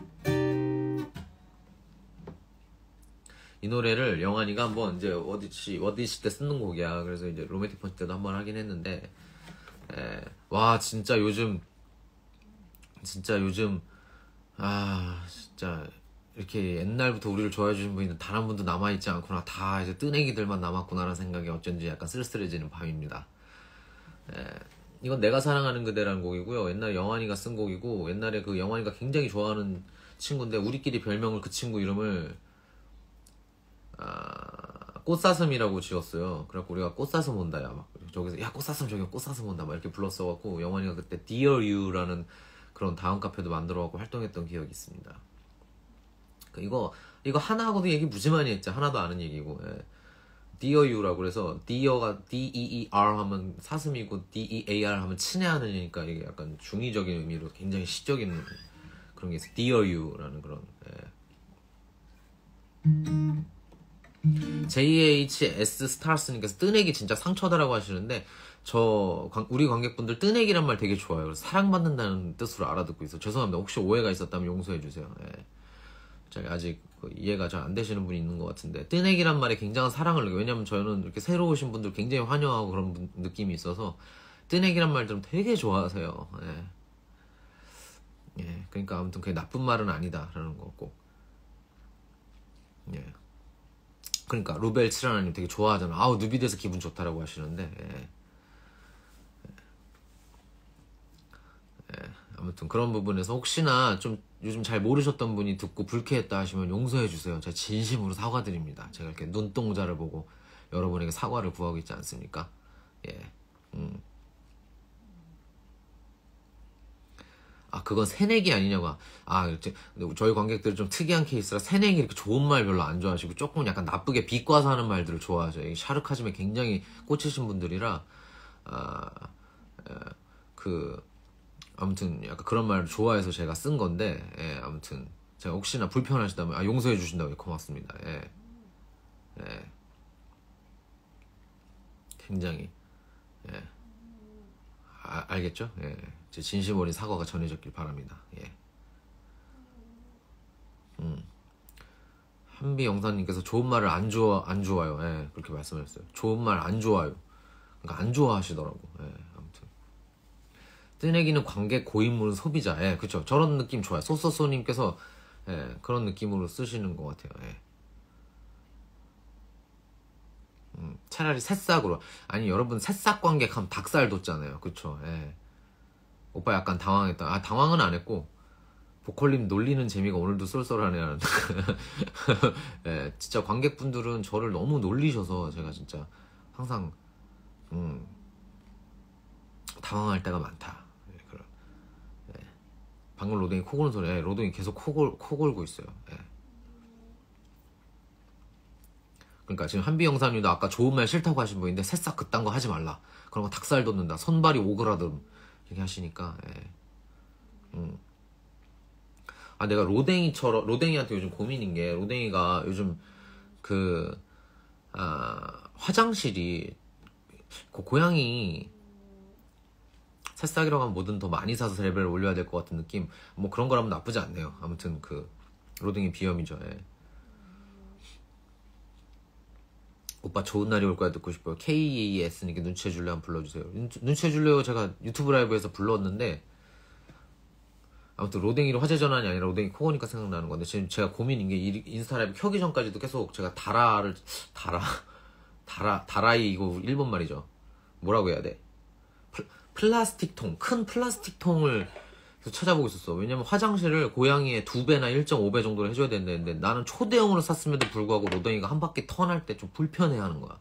이 노래를 영환이가 한번 이제 어디시 어디시 때 쓰는 곡이야. 그래서 이제 로맨틱 펀치 때도 한번 하긴 했는데, 에, 와 진짜 요즘 진짜 요즘 아 진짜 이렇게 옛날부터 우리를 좋아해 주신 분이 단 한 분도 남아있지 않구나. 다 이제 뜨내기들만 남았구나라는 생각이 어쩐지 약간 쓸쓸해지는 밤입니다. 예, 이건 내가 사랑하는 그대라는 곡이고요. 옛날에 영환이가 쓴 곡이고, 옛날에 그 영환이가 굉장히 좋아하는 친구인데 우리끼리 별명을 그 친구 이름을 아, 꽃사슴이라고 지었어요. 그래갖고 우리가 꽃사슴 온다 야 막 저기서 야 꽃사슴 저기 꽃사슴 온다 막 이렇게 불렀어갖고 영환이가 그때 Dear You라는 그런 다음 카페도 만들어갖고 활동했던 기억이 있습니다. 이거 이거 하나하고도 얘기 무지 많이 했죠. 하나도 아는 얘기고. 예. Dear You라고 그래서 Dear가 D E E R 하면 사슴이고 D E A R 하면 친애하는 이니까 이게 약간 중의적인 의미로 굉장히 시적인 그런 게 있어요. Dear You라는 그런. 예. 제이에이치에스 스타스님께서 뜨내기 진짜 상처다라고 하시는데 저 우리 관객분들 뜨내기란 말 되게 좋아요. 그래서 사랑받는다는 뜻으로 알아듣고 있어요. 죄송합니다. 혹시 오해가 있었다면 용서해 주세요. 예. 아직 이해가 잘 안 되시는 분이 있는 것 같은데 뜨내기란 말에 굉장한 사랑을 느껴요. 왜냐면 저는 이렇게 새로 오신 분들 굉장히 환영하고 그런 분, 느낌이 있어서 뜨내기란 말 들으면 되게 좋아하세요. 예. 예. 그러니까 아무튼 그게 나쁜 말은 아니다라는 거고. 예. 그러니까 루벨 칠하나님 되게 좋아하잖아. 아우 누비돼서 기분 좋다라고 하시는데. 예. 예. 아무튼 그런 부분에서 혹시나 좀 요즘 잘 모르셨던 분이 듣고 불쾌했다 하시면 용서해 주세요. 제가 진심으로 사과드립니다. 제가 이렇게 눈동자를 보고 여러분에게 사과를 구하고 있지 않습니까? 예. 음. 아 그건 새내기 아니냐고. 아 이제 저희 관객들은 좀 특이한 케이스라 새내기 이렇게 좋은 말 별로 안 좋아하시고 조금 약간 나쁘게 비꼬아서 하는 말들을 좋아하죠. 샤르카즘에 굉장히 꽂히신 분들이라 아, 그 아무튼 약간 그런 말을 좋아해서 제가 쓴 건데, 예, 아무튼 제가 혹시나 불편하시다면 아 용서해 주신다고 고맙습니다. 예, 예, 굉장히 예, 아, 알겠죠? 예, 제 진심 어린 사과가 전해졌길 바랍니다. 예, 음, 한비 영사님께서 좋은 말을 안 좋아 안 좋아요. 예, 그렇게 말씀하셨어요. 좋은 말 안 좋아요. 그러니까 안 좋아하시더라고. 예, 아무튼. 뜨내기는 관객, 고인물은 소비자. 예, 그쵸. 저런 느낌 좋아요. 소소소님께서 예, 그런 느낌으로 쓰시는 것 같아요. 예. 음, 차라리 새싹으로. 아니 여러분 새싹 관객 하면 닭살 돋잖아요. 그쵸. 예. 오빠 약간 당황했다. 아 당황은 안 했고 보컬님 놀리는 재미가 오늘도 쏠쏠하네요. 예, 진짜 관객분들은 저를 너무 놀리셔서 제가 진짜 항상 음, 당황할 때가 많다. 예, 그런. 예. 방금 로딩이 코 고는 소리. 예, 로딩이 계속 코, 골, 코 골고 있어요. 예. 그러니까 지금 한비 영사님도 아까 좋은 말 싫다고 하신 분인데 새싹 그딴 거 하지 말라. 그런 거 닭살 돋는다. 손발이 오그라듦 이렇게 하시니까. 예. 음. 아 내가 로댕이처럼 로댕이한테 요즘 고민인 게 로댕이가 요즘 그 아, 화장실이 그 고양이 새싹이라고 하면 뭐든 더 많이 사서 레벨을 올려야 될 것 같은 느낌. 뭐 그런 거라면 나쁘지 않네요. 아무튼 그 로댕이 비염이죠. 예. 오빠 좋은 날이 올 거야 듣고 싶어요. 케이에스님께 눈치해줄래 한번 불러주세요. 눈치해줄래요 제가 유튜브 라이브에서 불렀는데 아무튼 로댕이로 화제 전환이 아니라 로댕이 코고니까 생각나는 건데 지금 제가 고민인 게 인스타 라이브 켜기 전까지도 계속 제가 다라를 다라 다라 다라이 이거 일본 말이죠. 뭐라고 해야 돼? 플, 플라스틱 통, 큰 플라스틱 통을 찾아보고 있었어. 왜냐면 화장실을 고양이의 두 배나 일 점 오 배 정도로 해줘야 되는데 나는 초대형으로 샀음에도 불구하고 로댕이가 한 바퀴 턴할 때 좀 불편해하는 거야.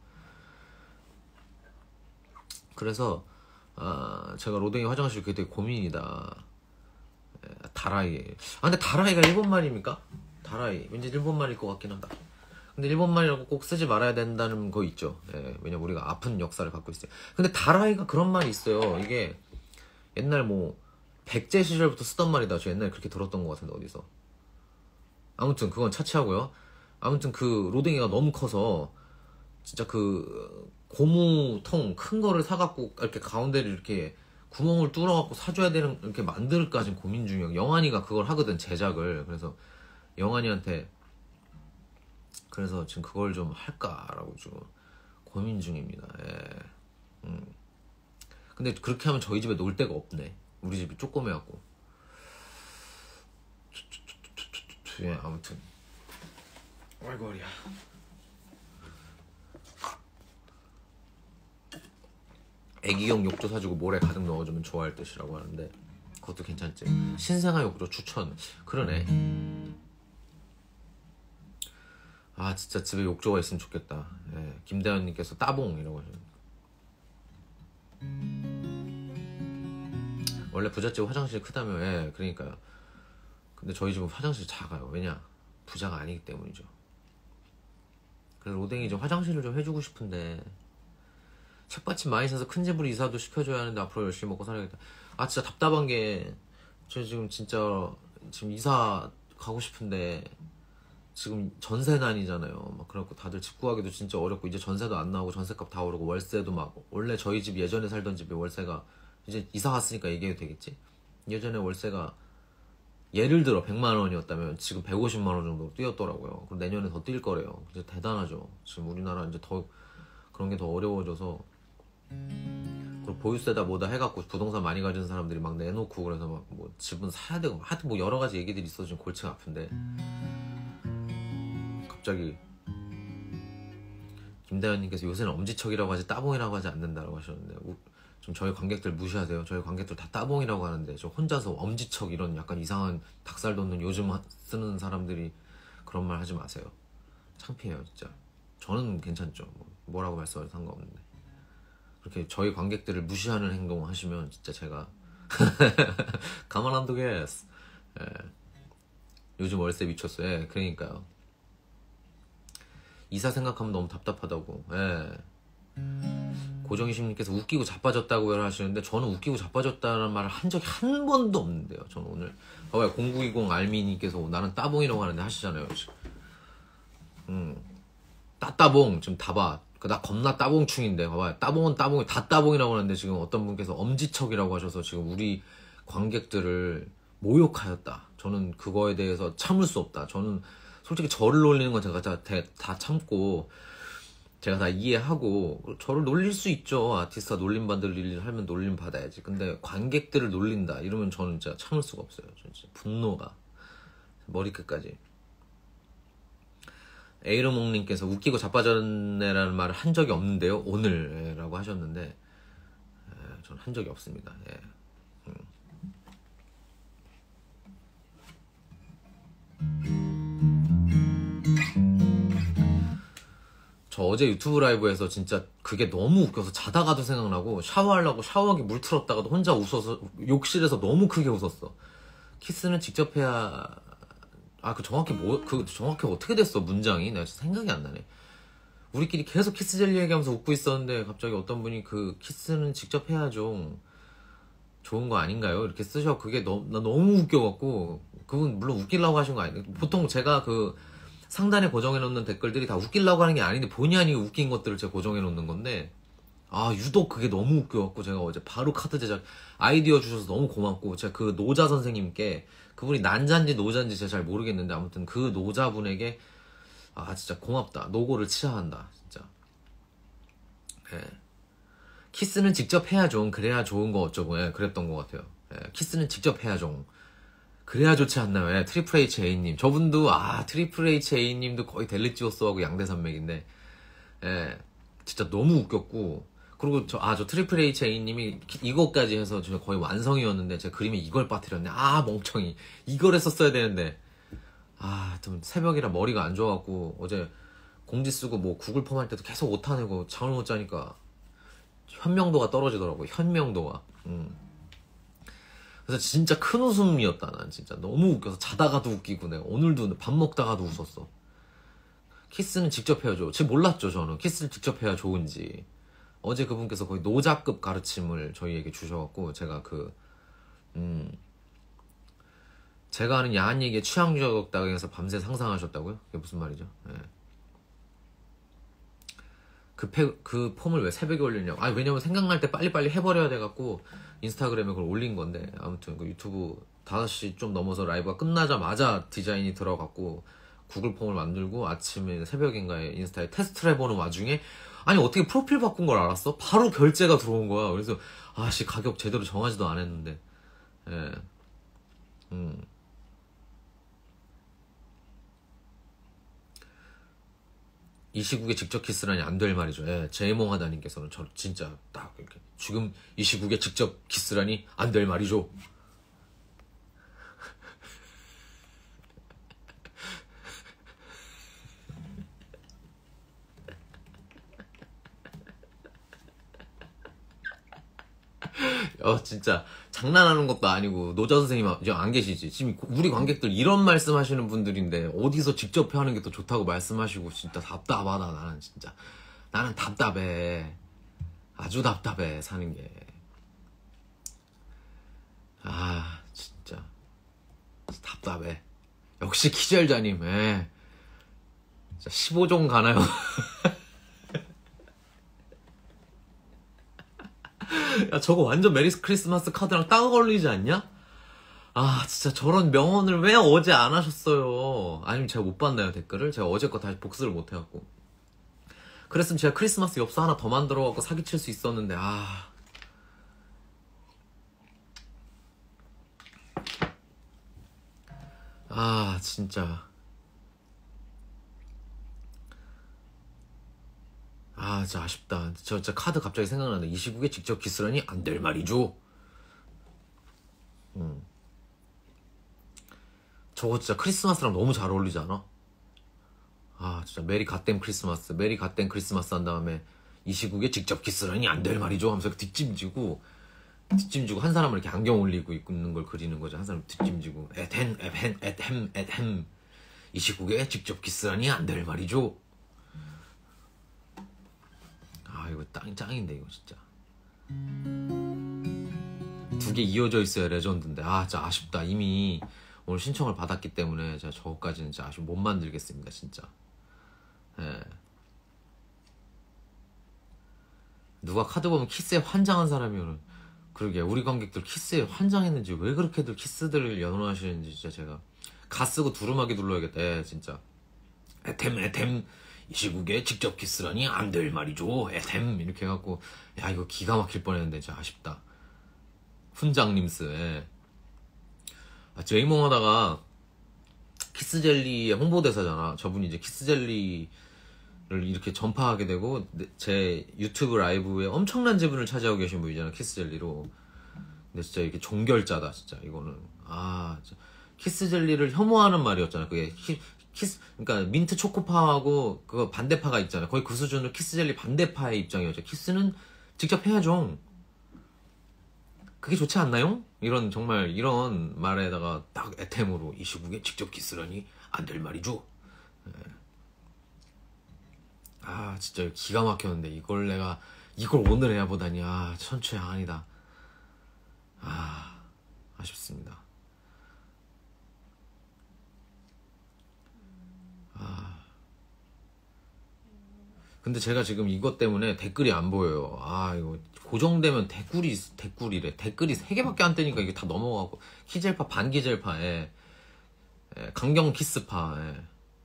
그래서 아, 제가 로댕이 화장실 그게 되게 고민이다. 다라이. 아 근데 다라이가 일본말입니까? 다라이 왠지 일본말일 것 같긴 하다. 근데 일본말이라고 꼭 쓰지 말아야 된다는 거 있죠. 예, 왜냐면 우리가 아픈 역사를 갖고 있어요. 근데 다라이가 그런 말이 있어요. 이게 옛날 뭐 백제 시절부터 쓰던 말이다. 저 옛날에 그렇게 들었던 것 같은데 어디서. 아무튼 그건 차치하고요. 아무튼 그 로댕이가 너무 커서 진짜 그 고무통 큰 거를 사갖고 이렇게 가운데를 이렇게 구멍을 뚫어갖고 사줘야 되는 이렇게 만들까진 고민 중이에요. 영환이가 그걸 하거든 제작을. 그래서 영환이한테 그래서 지금 그걸 좀 할까라고 좀 고민 중입니다. 예. 음. 근데 그렇게 하면 저희 집에 놀 데가 없네. 우리 집이 조그매갖고. 예, 아무튼 아이고 허리야. 애기용 욕조 사주고 모래 가득 넣어주면 좋아할 듯이라고 하는데 그것도 괜찮지. 신생아 욕조 추천. 그러네. 아 진짜 집에 욕조가 있으면 좋겠다. 예, 김대현님께서 따봉이라고 하셨는데 원래 부잣집 화장실 크다며. 예, 그러니까요. 근데 저희 집은 화장실 작아요. 왜냐? 부자가 아니기 때문이죠. 그래서 로댕이 좀 화장실을 좀 해주고 싶은데 책받침 많이 사서 큰 집으로 이사도 시켜줘야 하는데 앞으로 열심히 먹고 살아야겠다. 아 진짜 답답한 게 저 지금 진짜 지금 이사 가고 싶은데 지금 전세난이잖아요. 막 그래갖고 다들 집 구하기도 진짜 어렵고 이제 전세도 안 나오고 전세값 다 오르고 월세도 막 원래 저희 집 예전에 살던 집에 월세가 이제 이사 갔으니까 얘기해도 되겠지? 예전에 월세가 예를 들어 백만 원이었다면 지금 백오십만 원 정도 뛰었더라고요. 그럼 내년에 더 뛸 거래요. 진짜 대단하죠. 지금 우리나라 이제 더 그런 게 더 어려워져서 그리고 보유세다 뭐다 해갖고 부동산 많이 가진 사람들이 막 내놓고 그래서 막 뭐 집은 사야 되고 하여튼 뭐 여러 가지 얘기들이 있어서 지금 골치가 아픈데 갑자기 김다현님께서 요새는 엄지척이라고 하지 따봉이라고 하지 않는다라고 하셨는데 우, 좀 저희 관객들 무시하세요. 저희 관객들 다 따봉이라고 하는데 저 혼자서 엄지척 이런 약간 이상한 닭살 돋는 요즘 쓰는 사람들이 그런 말 하지 마세요. 창피해요 진짜. 저는 괜찮죠. 뭐, 뭐라고 말씀하셔도 상관없는데 그렇게 저희 관객들을 무시하는 행동 하시면 진짜 제가 가만 안 두겠어. 예. 요즘 월세 미쳤어요. 예, 그러니까요. 이사 생각하면 너무 답답하다고. 예. 고정희심님께서 웃기고 자빠졌다고 하시는데 저는 웃기고 자빠졌다는 말을 한 적이 한 번도 없는데요. 저는 오늘 봐봐요. 공구이공 알미님께서 나는 따봉이라고 하는데 하시잖아요. 음, 따따봉 지금 다봐. 나 겁나 따봉충인데 봐봐요. 따봉은 따봉이 다 따봉이라고 하는데 지금 어떤 분께서 엄지척이라고 하셔서 지금 우리 관객들을 모욕하였다. 저는 그거에 대해서 참을 수 없다. 저는 솔직히 저를 놀리는 건 제가 다, 다 참고 제가 다 이해하고 저를 놀릴 수 있죠. 아티스트가 놀림받을 일을 하면 놀림 받아야지. 근데 관객들을 놀린다 이러면 저는 진짜 참을 수가 없어요. 진짜 분노가 머리끝까지. 에이로몽님께서 웃기고 자빠졌네라는 말을 한 적이 없는데요. 오늘 라고 하셨는데 에, 저는 한 적이 없습니다. 예. 음. 저 어제 유튜브 라이브에서 진짜 그게 너무 웃겨서 자다가도 생각나고 샤워하려고 샤워기 물 틀었다가도 혼자 웃어서 욕실에서 너무 크게 웃었어. 키스는 직접 해야 아 그 정확히 뭐 그 정확히 어떻게 됐어 문장이 내가 생각이 안 나네. 우리끼리 계속 키스 젤리 얘기하면서 웃고 있었는데 갑자기 어떤 분이 그 키스는 직접 해야죠 좋은 거 아닌가요? 이렇게 쓰셔. 그게 너, 나 너무 웃겨갖고 그분 물론 웃기려고 하신 거 아니에요. 보통 제가 그 상단에 고정해놓는 댓글들이 다 웃기려고 하는 게 아닌데 본의 아니게 웃긴 것들을 제가 고정해놓는 건데 아 유독 그게 너무 웃겨갖고 제가 어제 바로 카드 제작 아이디어 주셔서 너무 고맙고 제가 그 노자 선생님께 그분이 난자인지 노자인지 제가 잘 모르겠는데 아무튼 그 노자분에게 아 진짜 고맙다. 노고를 치하한다 진짜. 예. 키스는 직접 해야죠. 그래야 좋은 거 어쩌고 예, 그랬던 것 같아요. 예. 키스는 직접 해야죠. 그래야 좋지 않나요? 예, 트리플 H A님 저분도 아 트리플 H A님도 거의 델리지오스하고 양대산맥인데 예, 진짜 너무 웃겼고 그리고 저 아 저 트리플 H A님이 이거까지 해서 저 거의 완성이었는데 제 그림에 이걸 빠뜨렸네. 아 멍청이 이걸 했었어야 되는데 아 좀 새벽이라 머리가 안 좋아갖고 어제 공지 쓰고 뭐 구글 폼 할 때도 계속 오타내고 잠을 못 자니까 현명도가 떨어지더라고. 현명도가. 음. 그래서 진짜 큰 웃음이었다. 난 진짜 너무 웃겨서 자다가도 웃기고 내가 오늘도 밥 먹다가도 웃었어. 키스는 직접 해야죠. 제 몰랐죠 저는 키스를 직접 해야 좋은지. 어제 그분께서 거의 노자급 가르침을 저희에게 주셔갖고 제가 그 음 제가 하는 야한 얘기에 취향저격당에 해서 밤새 상상하셨다고요? 그게 무슨 말이죠? 예. 그, 페, 그 폼을 왜 새벽에 올리냐고. 아니 왜냐면 생각날 때 빨리빨리 해버려야 돼갖고 인스타그램에 그걸 올린 건데 아무튼 그 유튜브 다섯 시 좀 넘어서 라이브가 끝나자마자 디자인이 들어갔고 구글 폼을 만들고 아침에 새벽인가에 인스타에 테스트를 해보는 와중에 아니 어떻게 프로필 바꾼 걸 알았어? 바로 결제가 들어온 거야. 그래서 아씨 가격 제대로 정하지도 않았는데 예. 음. 이 시국에 직접 키스라니 안 될 말이죠. 예, 제몽하다님께서는 저 진짜 딱 이렇게 지금 이 시국에 직접 키스라니 안 될 말이죠. 어 진짜 장난하는 것도 아니고 노자 선생님 이제 안 계시지. 지금 우리 관객들 이런 말씀하시는 분들인데 어디서 직접 하는 게 더 좋다고 말씀하시고 진짜 답답하다. 나는 진짜 나는 답답해. 아주 답답해 사는 게. 아 진짜 답답해. 역시 키젤자님. 예. 십오 종 가나요? 야 저거 완전 메리 크리스마스 카드랑 딱 어울리지 않냐? 아 진짜 저런 명언을 왜 어제 안 하셨어요? 아니면 제가 못 봤나요 댓글을? 제가 어제 거 다시 복습을 못 해갖고. 그랬으면 제가 크리스마스 엽서 하나 더 만들어갖고 사기칠 수 있었는데. 아 아 진짜 아 진짜 아쉽다. 저 진짜 카드 갑자기 생각나는데 이 시국에 직접 키스라니 안 될 말이죠. 음. 저거 진짜 크리스마스랑 너무 잘 어울리지 않아? 아 진짜 메리 갓댐 크리스마스 메리 갓댐 크리스마스 한 다음에 이 시국에 직접 키스라니 안 될 말이죠 하면서 뒷짐지고 뒷짐지고 한 사람은 이렇게 안경 올리고 있는 걸 그리는 거죠. 한 사람 뒷짐지고 에템 에템 에템 에템 이 시국에 직접 키스라니 안 될 말이죠. 아 이거 짱 짱인데 이거 진짜 두 개 이어져 있어야 레전드인데. 아 진짜 아쉽다. 이미 오늘 신청을 받았기 때문에 제가 저거까지는 진짜 아쉽 못 만들겠습니다 진짜. 예. 누가 카드 보면 키스에 환장한 사람이면 그러게 우리 관객들 키스에 환장했는지 왜 그렇게들 키스들을 연호하시는지 진짜 제가 가 쓰고 두루마기 눌러야겠다. 예, 진짜 에템 에템 이 시국에 직접 키스라니 안 될 말이죠. 에템 이렇게 해갖고 야 이거 기가 막힐 뻔했는데 진짜 아쉽다. 훈장님스. 예. 아, 제이몽 하다가 키스젤리의 홍보대사잖아. 저분이 이제 키스젤리를 이렇게 전파하게 되고 제 유튜브 라이브에 엄청난 지분을 차지하고 계신 분이잖아 키스젤리로. 근데 진짜 이렇게 종결자다 진짜 이거는. 아 진짜. 키스젤리를 혐오하는 말이었잖아 그게. 키, 키스 그러니까 민트 초코파하고 그거 반대파가 있잖아. 거의 그 수준으로 키스젤리 반대파의 입장이었죠. 키스는 직접 해야죠. 그게 좋지 않나요? 이런 정말 이런 말에다가 딱 애템으로 이 시국에 직접 키스라니 안 될 말이죠. 네. 아 진짜 기가 막혔는데 이걸 내가 이걸 오늘 해야 보다니. 아 천추양한이다. 아 아쉽습니다. 아 근데 제가 지금 이것 때문에 댓글이 안 보여요. 아 이거 고정되면 댓글이 댓글이래. 댓글이 세 개밖에 안 뜨니까 이게 다 넘어가고 키젤파 반키젤파에 예, 강경 키스파. 예.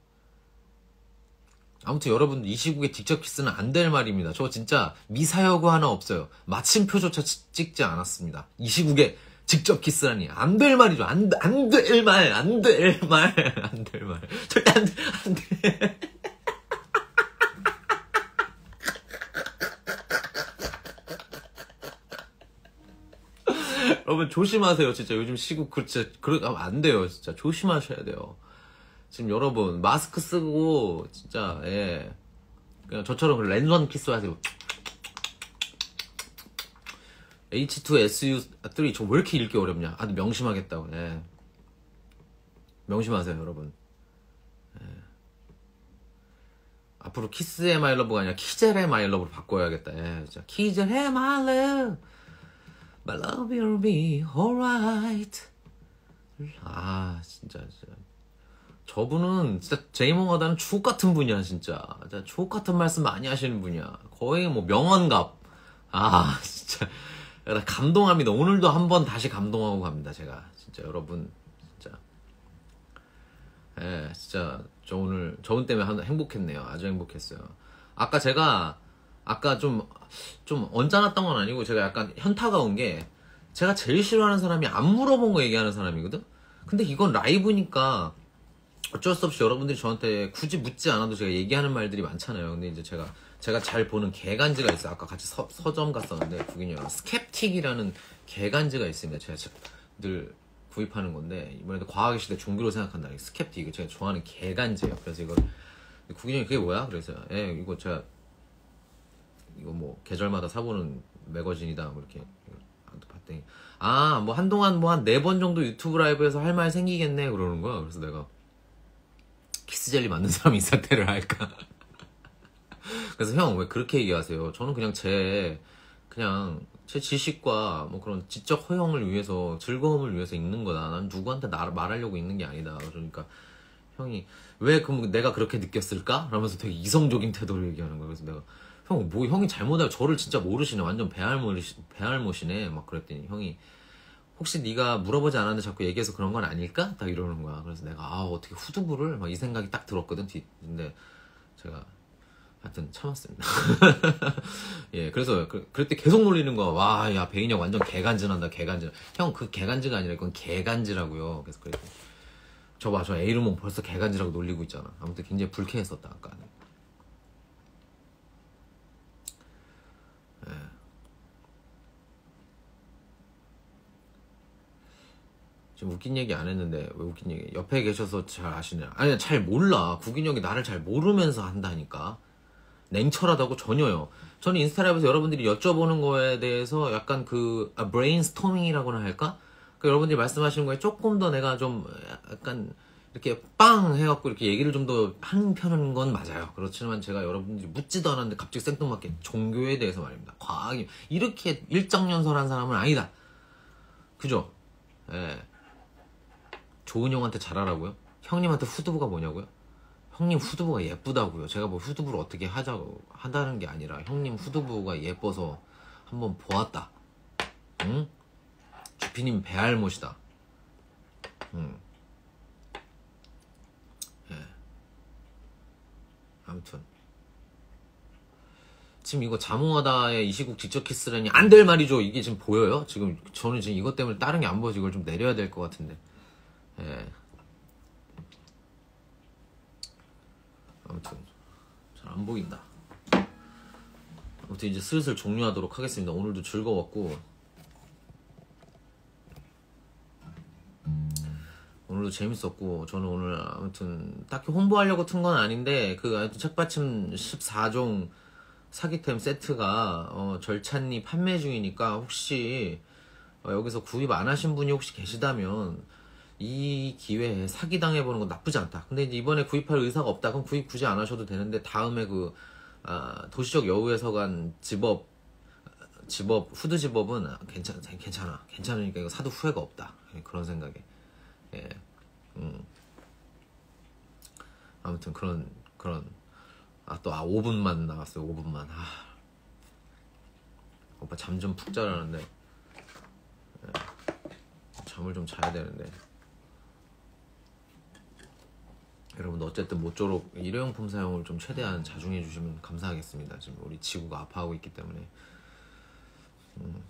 아무튼 여러분 이 시국에 직접 키스는 안 될 말입니다. 저 진짜 미사여구 하나 없어요. 마침표조차 찍지 않았습니다. 이 시국에 직접 키스라니 안 될 말이죠. 안 안 될 말, 안 될 말, 안 될 말. 절대 안 돼, 안 돼. 여러분 조심하세요. 진짜 요즘 시국 그 진짜 그러면 안 돼요. 진짜 조심하셔야 돼요. 지금 여러분 마스크 쓰고 진짜 예 그냥 저처럼 랜선 키스 하세요. 에이치 투 에스 유 쓰리 저 왜 이렇게 읽기 어렵냐. 아주 명심하겠다고. 예. 명심하세요 여러분. 예. 앞으로 키스의 마이 러브가 아니라 키젤의 마이 러브로 바꿔야겠다. 예, 진짜 키젤의 마이 러브 My love will be alright. 아 진짜 진짜 저분은 진짜 제이몽하다는 주옥 같은 분이야 진짜. 진짜 주옥 같은 말씀 많이 하시는 분이야. 거의 뭐 명언갑. 아 진짜 나 감동합니다. 오늘도 한번 다시 감동하고 갑니다 제가. 진짜 여러분 진짜 예 진짜 저 오늘 저분 때문에 행복했네요. 아주 행복했어요. 아까 제가 아까 좀 좀 언짢았던 건 아니고 제가 약간 현타가 온 게 제가 제일 싫어하는 사람이 안 물어본 거 얘기하는 사람이거든. 근데 이건 라이브니까 어쩔 수 없이 여러분들이 저한테 굳이 묻지 않아도 제가 얘기하는 말들이 많잖아요. 근데 이제 제가 제가 잘 보는 개간지가 있어요. 아까 같이 서, 서점 갔었는데 국인이 형 스캡틱이라는 개간지가 있습니다. 제가 늘 구입하는 건데 이번에도 과학의 시대 종교로 생각한다. 스캡틱 이거 제가 좋아하는 개간지예요. 그래서 이걸 국인이 형이 그게 뭐야? 그래서 예 이거 제가 이거 뭐 계절마다 사보는 매거진이다. 뭐 이렇게 봤더니 아 뭐 한동안 뭐 한 네 번 정도 유튜브 라이브에서 할 말 생기겠네 그러는 거야. 그래서 내가 키스젤리 맞는 사람이 이 사태를 할까? 그래서 형 왜 그렇게 얘기하세요? 저는 그냥 제 그냥 제 지식과 뭐 그런 지적 허용을 위해서 즐거움을 위해서 읽는 거다. 난 누구한테 나, 말하려고 읽는 게 아니다. 그러니까 형이 왜 그럼 내가 그렇게 느꼈을까? 라면서 되게 이성적인 태도를 얘기하는 거야. 그래서 내가 형 뭐 형이 잘못하고 저를 진짜 모르시네. 완전 배알못이 배알못이네. 막 그랬더니 형이 혹시 네가 물어보지 않았는데 자꾸 얘기해서 그런 건 아닐까? 딱 이러는 거야. 그래서 내가 아 어떻게 후두부를 막 이 생각이 딱 들었거든. 뒤 근데 제가 하여튼 참았습니다. 예, 그래서 그, 그럴 때 계속 놀리는 거야. 와, 야 배인이 형 완전 개간지난다. 개간지. 형 그 개간지가 아니라 이건 개간지라고요. 그래서 그랬더니 저 봐, 저 에이르몬 벌써 개간지라고 놀리고 있잖아. 아무튼 굉장히 불쾌했었다 아까. 예. 지금 웃긴 얘기 안 했는데 왜 웃긴 얘기? 옆에 계셔서 잘 아시네. 아니 잘 몰라. 국인 형이 나를 잘 모르면서 한다니까. 냉철하다고 전혀요. 저는 인스타라이브에서 여러분들이 여쭤보는 거에 대해서 약간 그 아, 브레인스토밍이라고나 할까? 그 여러분들이 말씀하시는 거에 조금 더 내가 좀 약간 이렇게 빵 해갖고 이렇게 얘기를 좀 더 하는 편인 건 맞아요. 그렇지만 제가 여러분들이 묻지도 않았는데 갑자기 생뚱맞게 종교에 대해서 말입니다. 과학이 이렇게 일장연설한 사람은 아니다. 그죠? 예. 좋은 형한테 잘하라고요? 형님한테 후두부가 뭐냐고요? 형님 후두부가 예쁘다고요. 제가 뭐 후두부를 어떻게 하자고 한다는 게 아니라 형님 후두부가 예뻐서 한번 보았다. 응? 주피님 배알못이다. 응. 예. 아무튼 지금 이거 자몽하다의 이 시국 직접 키스라니 안 될 말이죠. 이게 지금 보여요? 지금 저는 지금 이것 때문에 다른 게 안 보여서 이걸 좀 내려야 될 것 같은데. 예. 아무튼 잘 안 보인다. 아무튼 이제 슬슬 종료하도록 하겠습니다. 오늘도 즐거웠고 오늘도 재밌었고 저는 오늘 아무튼 딱히 홍보하려고 튼 건 아닌데 그 아무튼 책받침 십사 종 사기템 세트가 어, 절찬리 판매 중이니까 혹시 어, 여기서 구입 안 하신 분이 혹시 계시다면 이 기회에 사기당해보는 건 나쁘지 않다. 근데 이제 이번에 구입할 의사가 없다. 그럼 구입 굳이 안 하셔도 되는데 다음에 그 아, 도시적 여우에서간 집업 집업 후드 집업은 괜찮 괜찮아 괜찮으니까 이거 사도 후회가 없다. 그런 생각에 예, 음. 아무튼 그런 그런 아 또 아 오 분만 나왔어요. 오 분만 아 오빠 잠 좀 푹 자라는데 예, 잠을 좀 자야 되는데. 여러분 어쨌든 모쪼록 일회용품 사용을 좀 최대한 자중해 주시면 감사하겠습니다. 지금 우리 지구가 아파하고 있기 때문에. 음.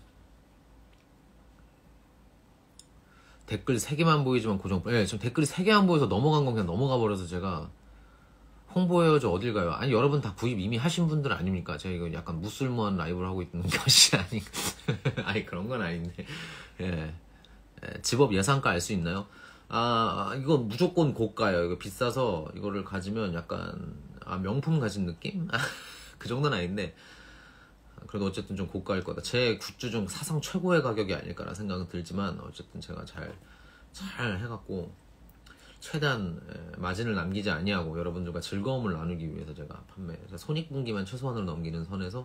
댓글 세 개만 보이지만 고정. 예, 지금 댓글이 세 개만 보여서 넘어간 건 그냥 넘어가 버려서 제가 홍보해야죠. 어딜 가요? 아니 여러분 다 구입 이미 하신 분들 아닙니까? 제가 이거 약간 무술모한 라이브를 하고 있는 것이 아니. 아니 그런 건 아닌데. 예. 예, 집업 예상가 알 수 있나요? 아, 이거 무조건 고가예요. 이거 비싸서 이거를 가지면 약간 아, 명품 가진 느낌? 그 정도는 아닌데 그래도 어쨌든 좀 고가일 거다. 제 굿즈 중 사상 최고의 가격이 아닐까라는 생각은 들지만 어쨌든 제가 잘, 잘 해갖고 최대한 마진을 남기지 아니하고 여러분들과 즐거움을 나누기 위해서 제가 판매 손익분기만 최소한으로 넘기는 선에서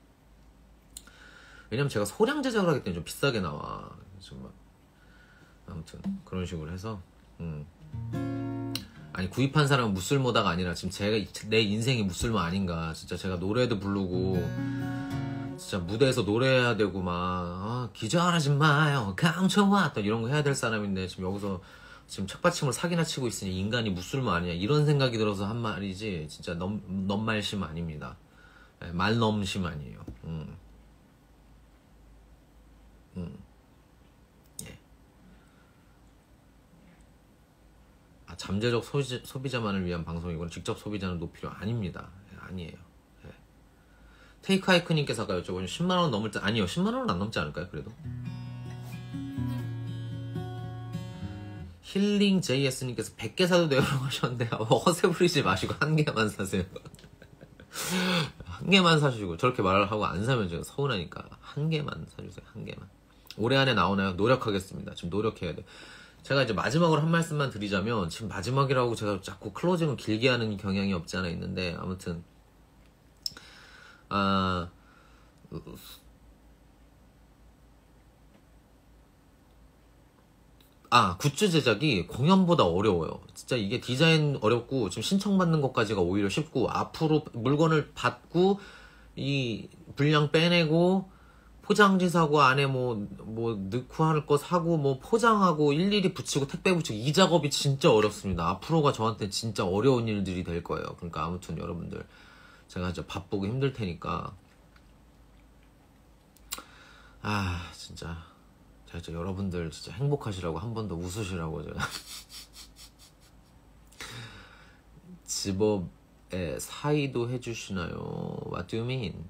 왜냐면 제가 소량 제작을 하기 때문에 좀 비싸게 나와. 정말 아무튼 그런 식으로 해서 음. 아니 구입한 사람은 무술모다가 아니라 지금 제가 내 인생이 무술모 아닌가. 진짜 제가 노래도 부르고 진짜 무대에서 노래해야 되고 막 아, 기절하지 마요 감춰와 또 이런 거 해야 될 사람인데 지금 여기서 지금 책받침을 사기나 치고 있으니 인간이 무술모 아니냐 이런 생각이 들어서 한 말이지 진짜 넘, 넘말심 아닙니다. 네, 말넘심 아니에요. 음. 음. 예. 아 잠재적 소비, 소비자만을 위한 방송이고는 직접 소비자는 높이려 아닙니다. 예, 아니에요. 예. 테이크하이크님께서 아까 여쭤보니 십만 원 넘을 때 아니요, 십만 원은 안 넘지 않을까요? 그래도 힐링 제이에스님께서 백 개 사도 돼요 라고 하셨는데 허세 부리지 마시고 한 개만 사세요. 한 개만 사주시고 저렇게 말을 하고 안 사면 제가 서운하니까 한 개만 사주세요. 한 개만. 올해 안에 나오나요? 노력하겠습니다. 지금 노력해야 돼. 제가 이제 마지막으로 한 말씀만 드리자면 지금 마지막이라고 제가 자꾸 클로징을 길게 하는 경향이 없지 않아 있는데 아무튼 아 아, 굿즈 제작이 공연보다 어려워요. 진짜 이게 디자인 어렵고, 지금 신청받는 것까지가 오히려 쉽고, 앞으로 물건을 받고, 이 분량 빼내고, 포장지 사고, 안에 뭐, 뭐, 넣고 할 거 사고, 뭐, 포장하고, 일일이 붙이고, 택배 붙이고, 이 작업이 진짜 어렵습니다. 앞으로가 저한테 진짜 어려운 일들이 될 거예요. 그러니까 아무튼 여러분들, 제가 진짜 바쁘고 힘들 테니까, 아, 진짜. 제가 진짜 여러분들 진짜 행복하시라고 한 번 더 웃으시라고 제가 집업에 사이도 해주시나요? What do you mean?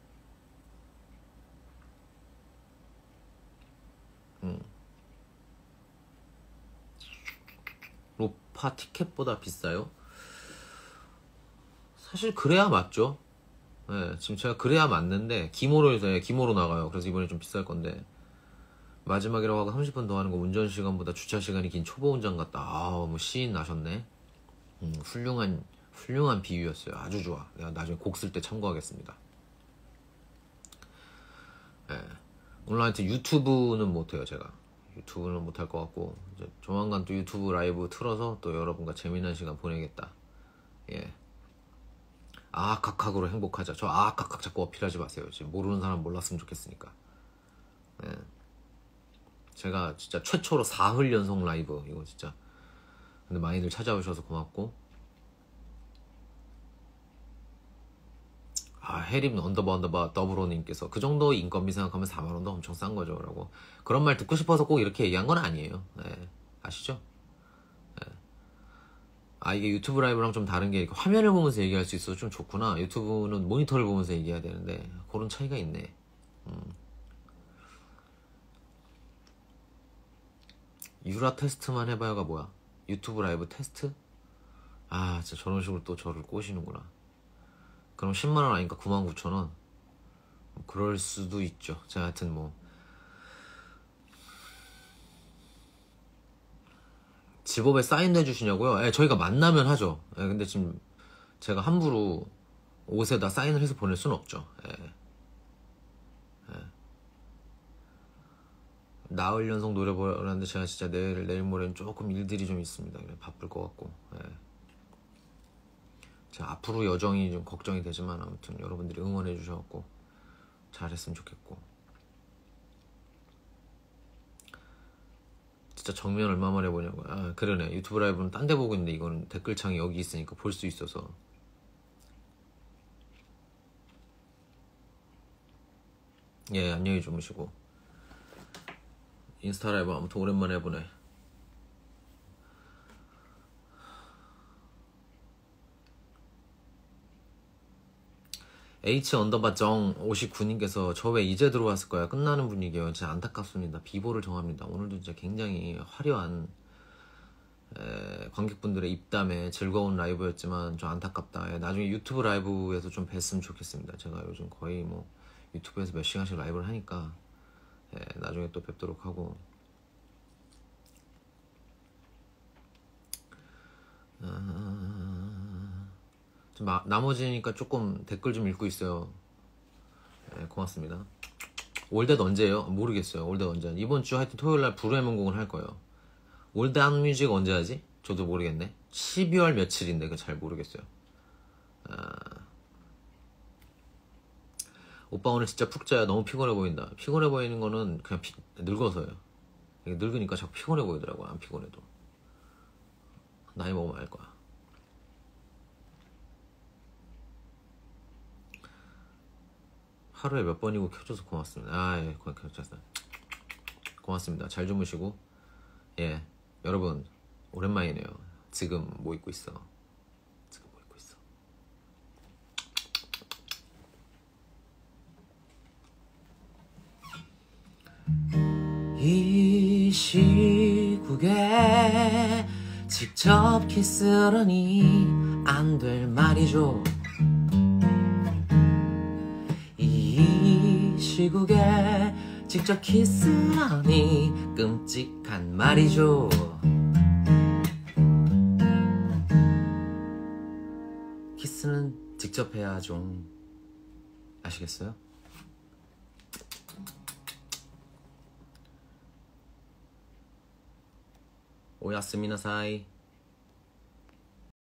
음. 로파 티켓보다 비싸요? 사실 그래야 맞죠. 네, 지금 제가 그래야 맞는데 기모로 해서 기모로 나가요. 그래서 이번에 좀 비쌀 건데 마지막이라고 하고 삼십 분 더 하는 거 운전 시간보다 주차 시간이 긴 초보 운전 같다. 아, 뭐 시인 나셨네. 음, 훌륭한 훌륭한 비유였어요. 아주 좋아. 내가 나중에 곡 쓸 때 참고하겠습니다. 예. 오늘 하여튼 유튜브는 못해요. 제가 유튜브는 못할 것 같고 이제 조만간 또 유튜브 라이브 틀어서 또 여러분과 재미난 시간 보내겠다. 예. 아악학학으로 행복하자. 저 아악학학 자꾸 어필하지 마세요. 지금 모르는 사람 몰랐으면 좋겠으니까. 예. 제가 진짜 최초로 사흘 연속 라이브 이거 진짜 근데 많이들 찾아오셔서 고맙고 아 해림 언더바 언더바 더블오님께서 그 정도 인건비 생각하면 사만 원도 엄청 싼 거죠 라고 그런 말 듣고 싶어서 꼭 이렇게 얘기한 건 아니에요. 네. 아시죠? 네. 아 이게 유튜브 라이브랑 좀 다른 게 이렇게 화면을 보면서 얘기할 수 있어서 좀 좋구나. 유튜브는 모니터를 보면서 얘기해야 되는데 그런 차이가 있네. 음. 유라 테스트만 해봐요가 뭐야? 유튜브 라이브 테스트? 아 진짜 저런 식으로 또 저를 꼬시는구나. 그럼 십만 원 아니까 구만 구천 원? 뭐 그럴 수도 있죠. 제가 하여튼 뭐 집업에 사인도 해주시냐고요? 예, 저희가 만나면 하죠. 예, 근데 지금 제가 함부로 옷에다 사인을 해서 보낼 수는 없죠. 예. 예. 나흘 연속 노래 보라는데 제가 진짜 내일 내일 모레는 조금 일들이 좀 있습니다. 그래 바쁠 것 같고. 예. 제가 앞으로 여정이 좀 걱정이 되지만 아무튼 여러분들이 응원해 주셔갖고 잘했으면 좋겠고. 진짜 정면 얼마 만에 보냐고. 아 그러네. 유튜브 라이브는 딴 데 보고 있는데 이거는 댓글창이 여기 있으니까 볼 수 있어서. 예 안녕히 주무시고. 인스타 라이브 아무튼 오랜만에 해보네. H 언더바 정 오십구님께서 저 왜 이제 들어왔을 거야? 끝나는 분위기예요. 진짜 안타깝습니다. 비보를 정합니다. 오늘도 진짜 굉장히 화려한 에, 관객분들의 입담에 즐거운 라이브였지만 좀 안타깝다. 예, 나중에 유튜브 라이브에서 좀 뵀으면 좋겠습니다. 제가 요즘 거의 뭐 유튜브에서 몇 시간씩 라이브를 하니까 예, 나중에 또 뵙도록 하고. 아... 좀 마, 나머지니까 조금 댓글 좀 읽고 있어요. 예, 고맙습니다. 올댓 언제예요? 모르겠어요. 올댓 언제? 이번 주 하여튼 토요일날 불후의 명곡을 할 거예요. 올댓 뮤직 언제 하지? 저도 모르겠네. 십이월 며칠인데 그거 잘 모르겠어요. 아... 오빠 오늘 진짜 푹 자요. 너무 피곤해 보인다. 피곤해 보이는 거는 그냥 피, 늙어서요. 늙으니까 자꾸 피곤해 보이더라고. 안 피곤해도. 나이 먹으면 알 거야. 하루에 몇 번이고 켜줘서 고맙습니다. 아, 예, 괜찮습니다. 고맙습니다. 잘 주무시고, 예, 여러분, 오랜만이네요. 지금 뭐 입고 있어? 지금 뭐 입고 있어? 이 시국에 직접 키스하려니 안 될 말이죠. 이 시국에 직접 키스하니 끔찍한 말이죠. 키스는 직접 해야 좀 아시겠어요? 오야스미나사이.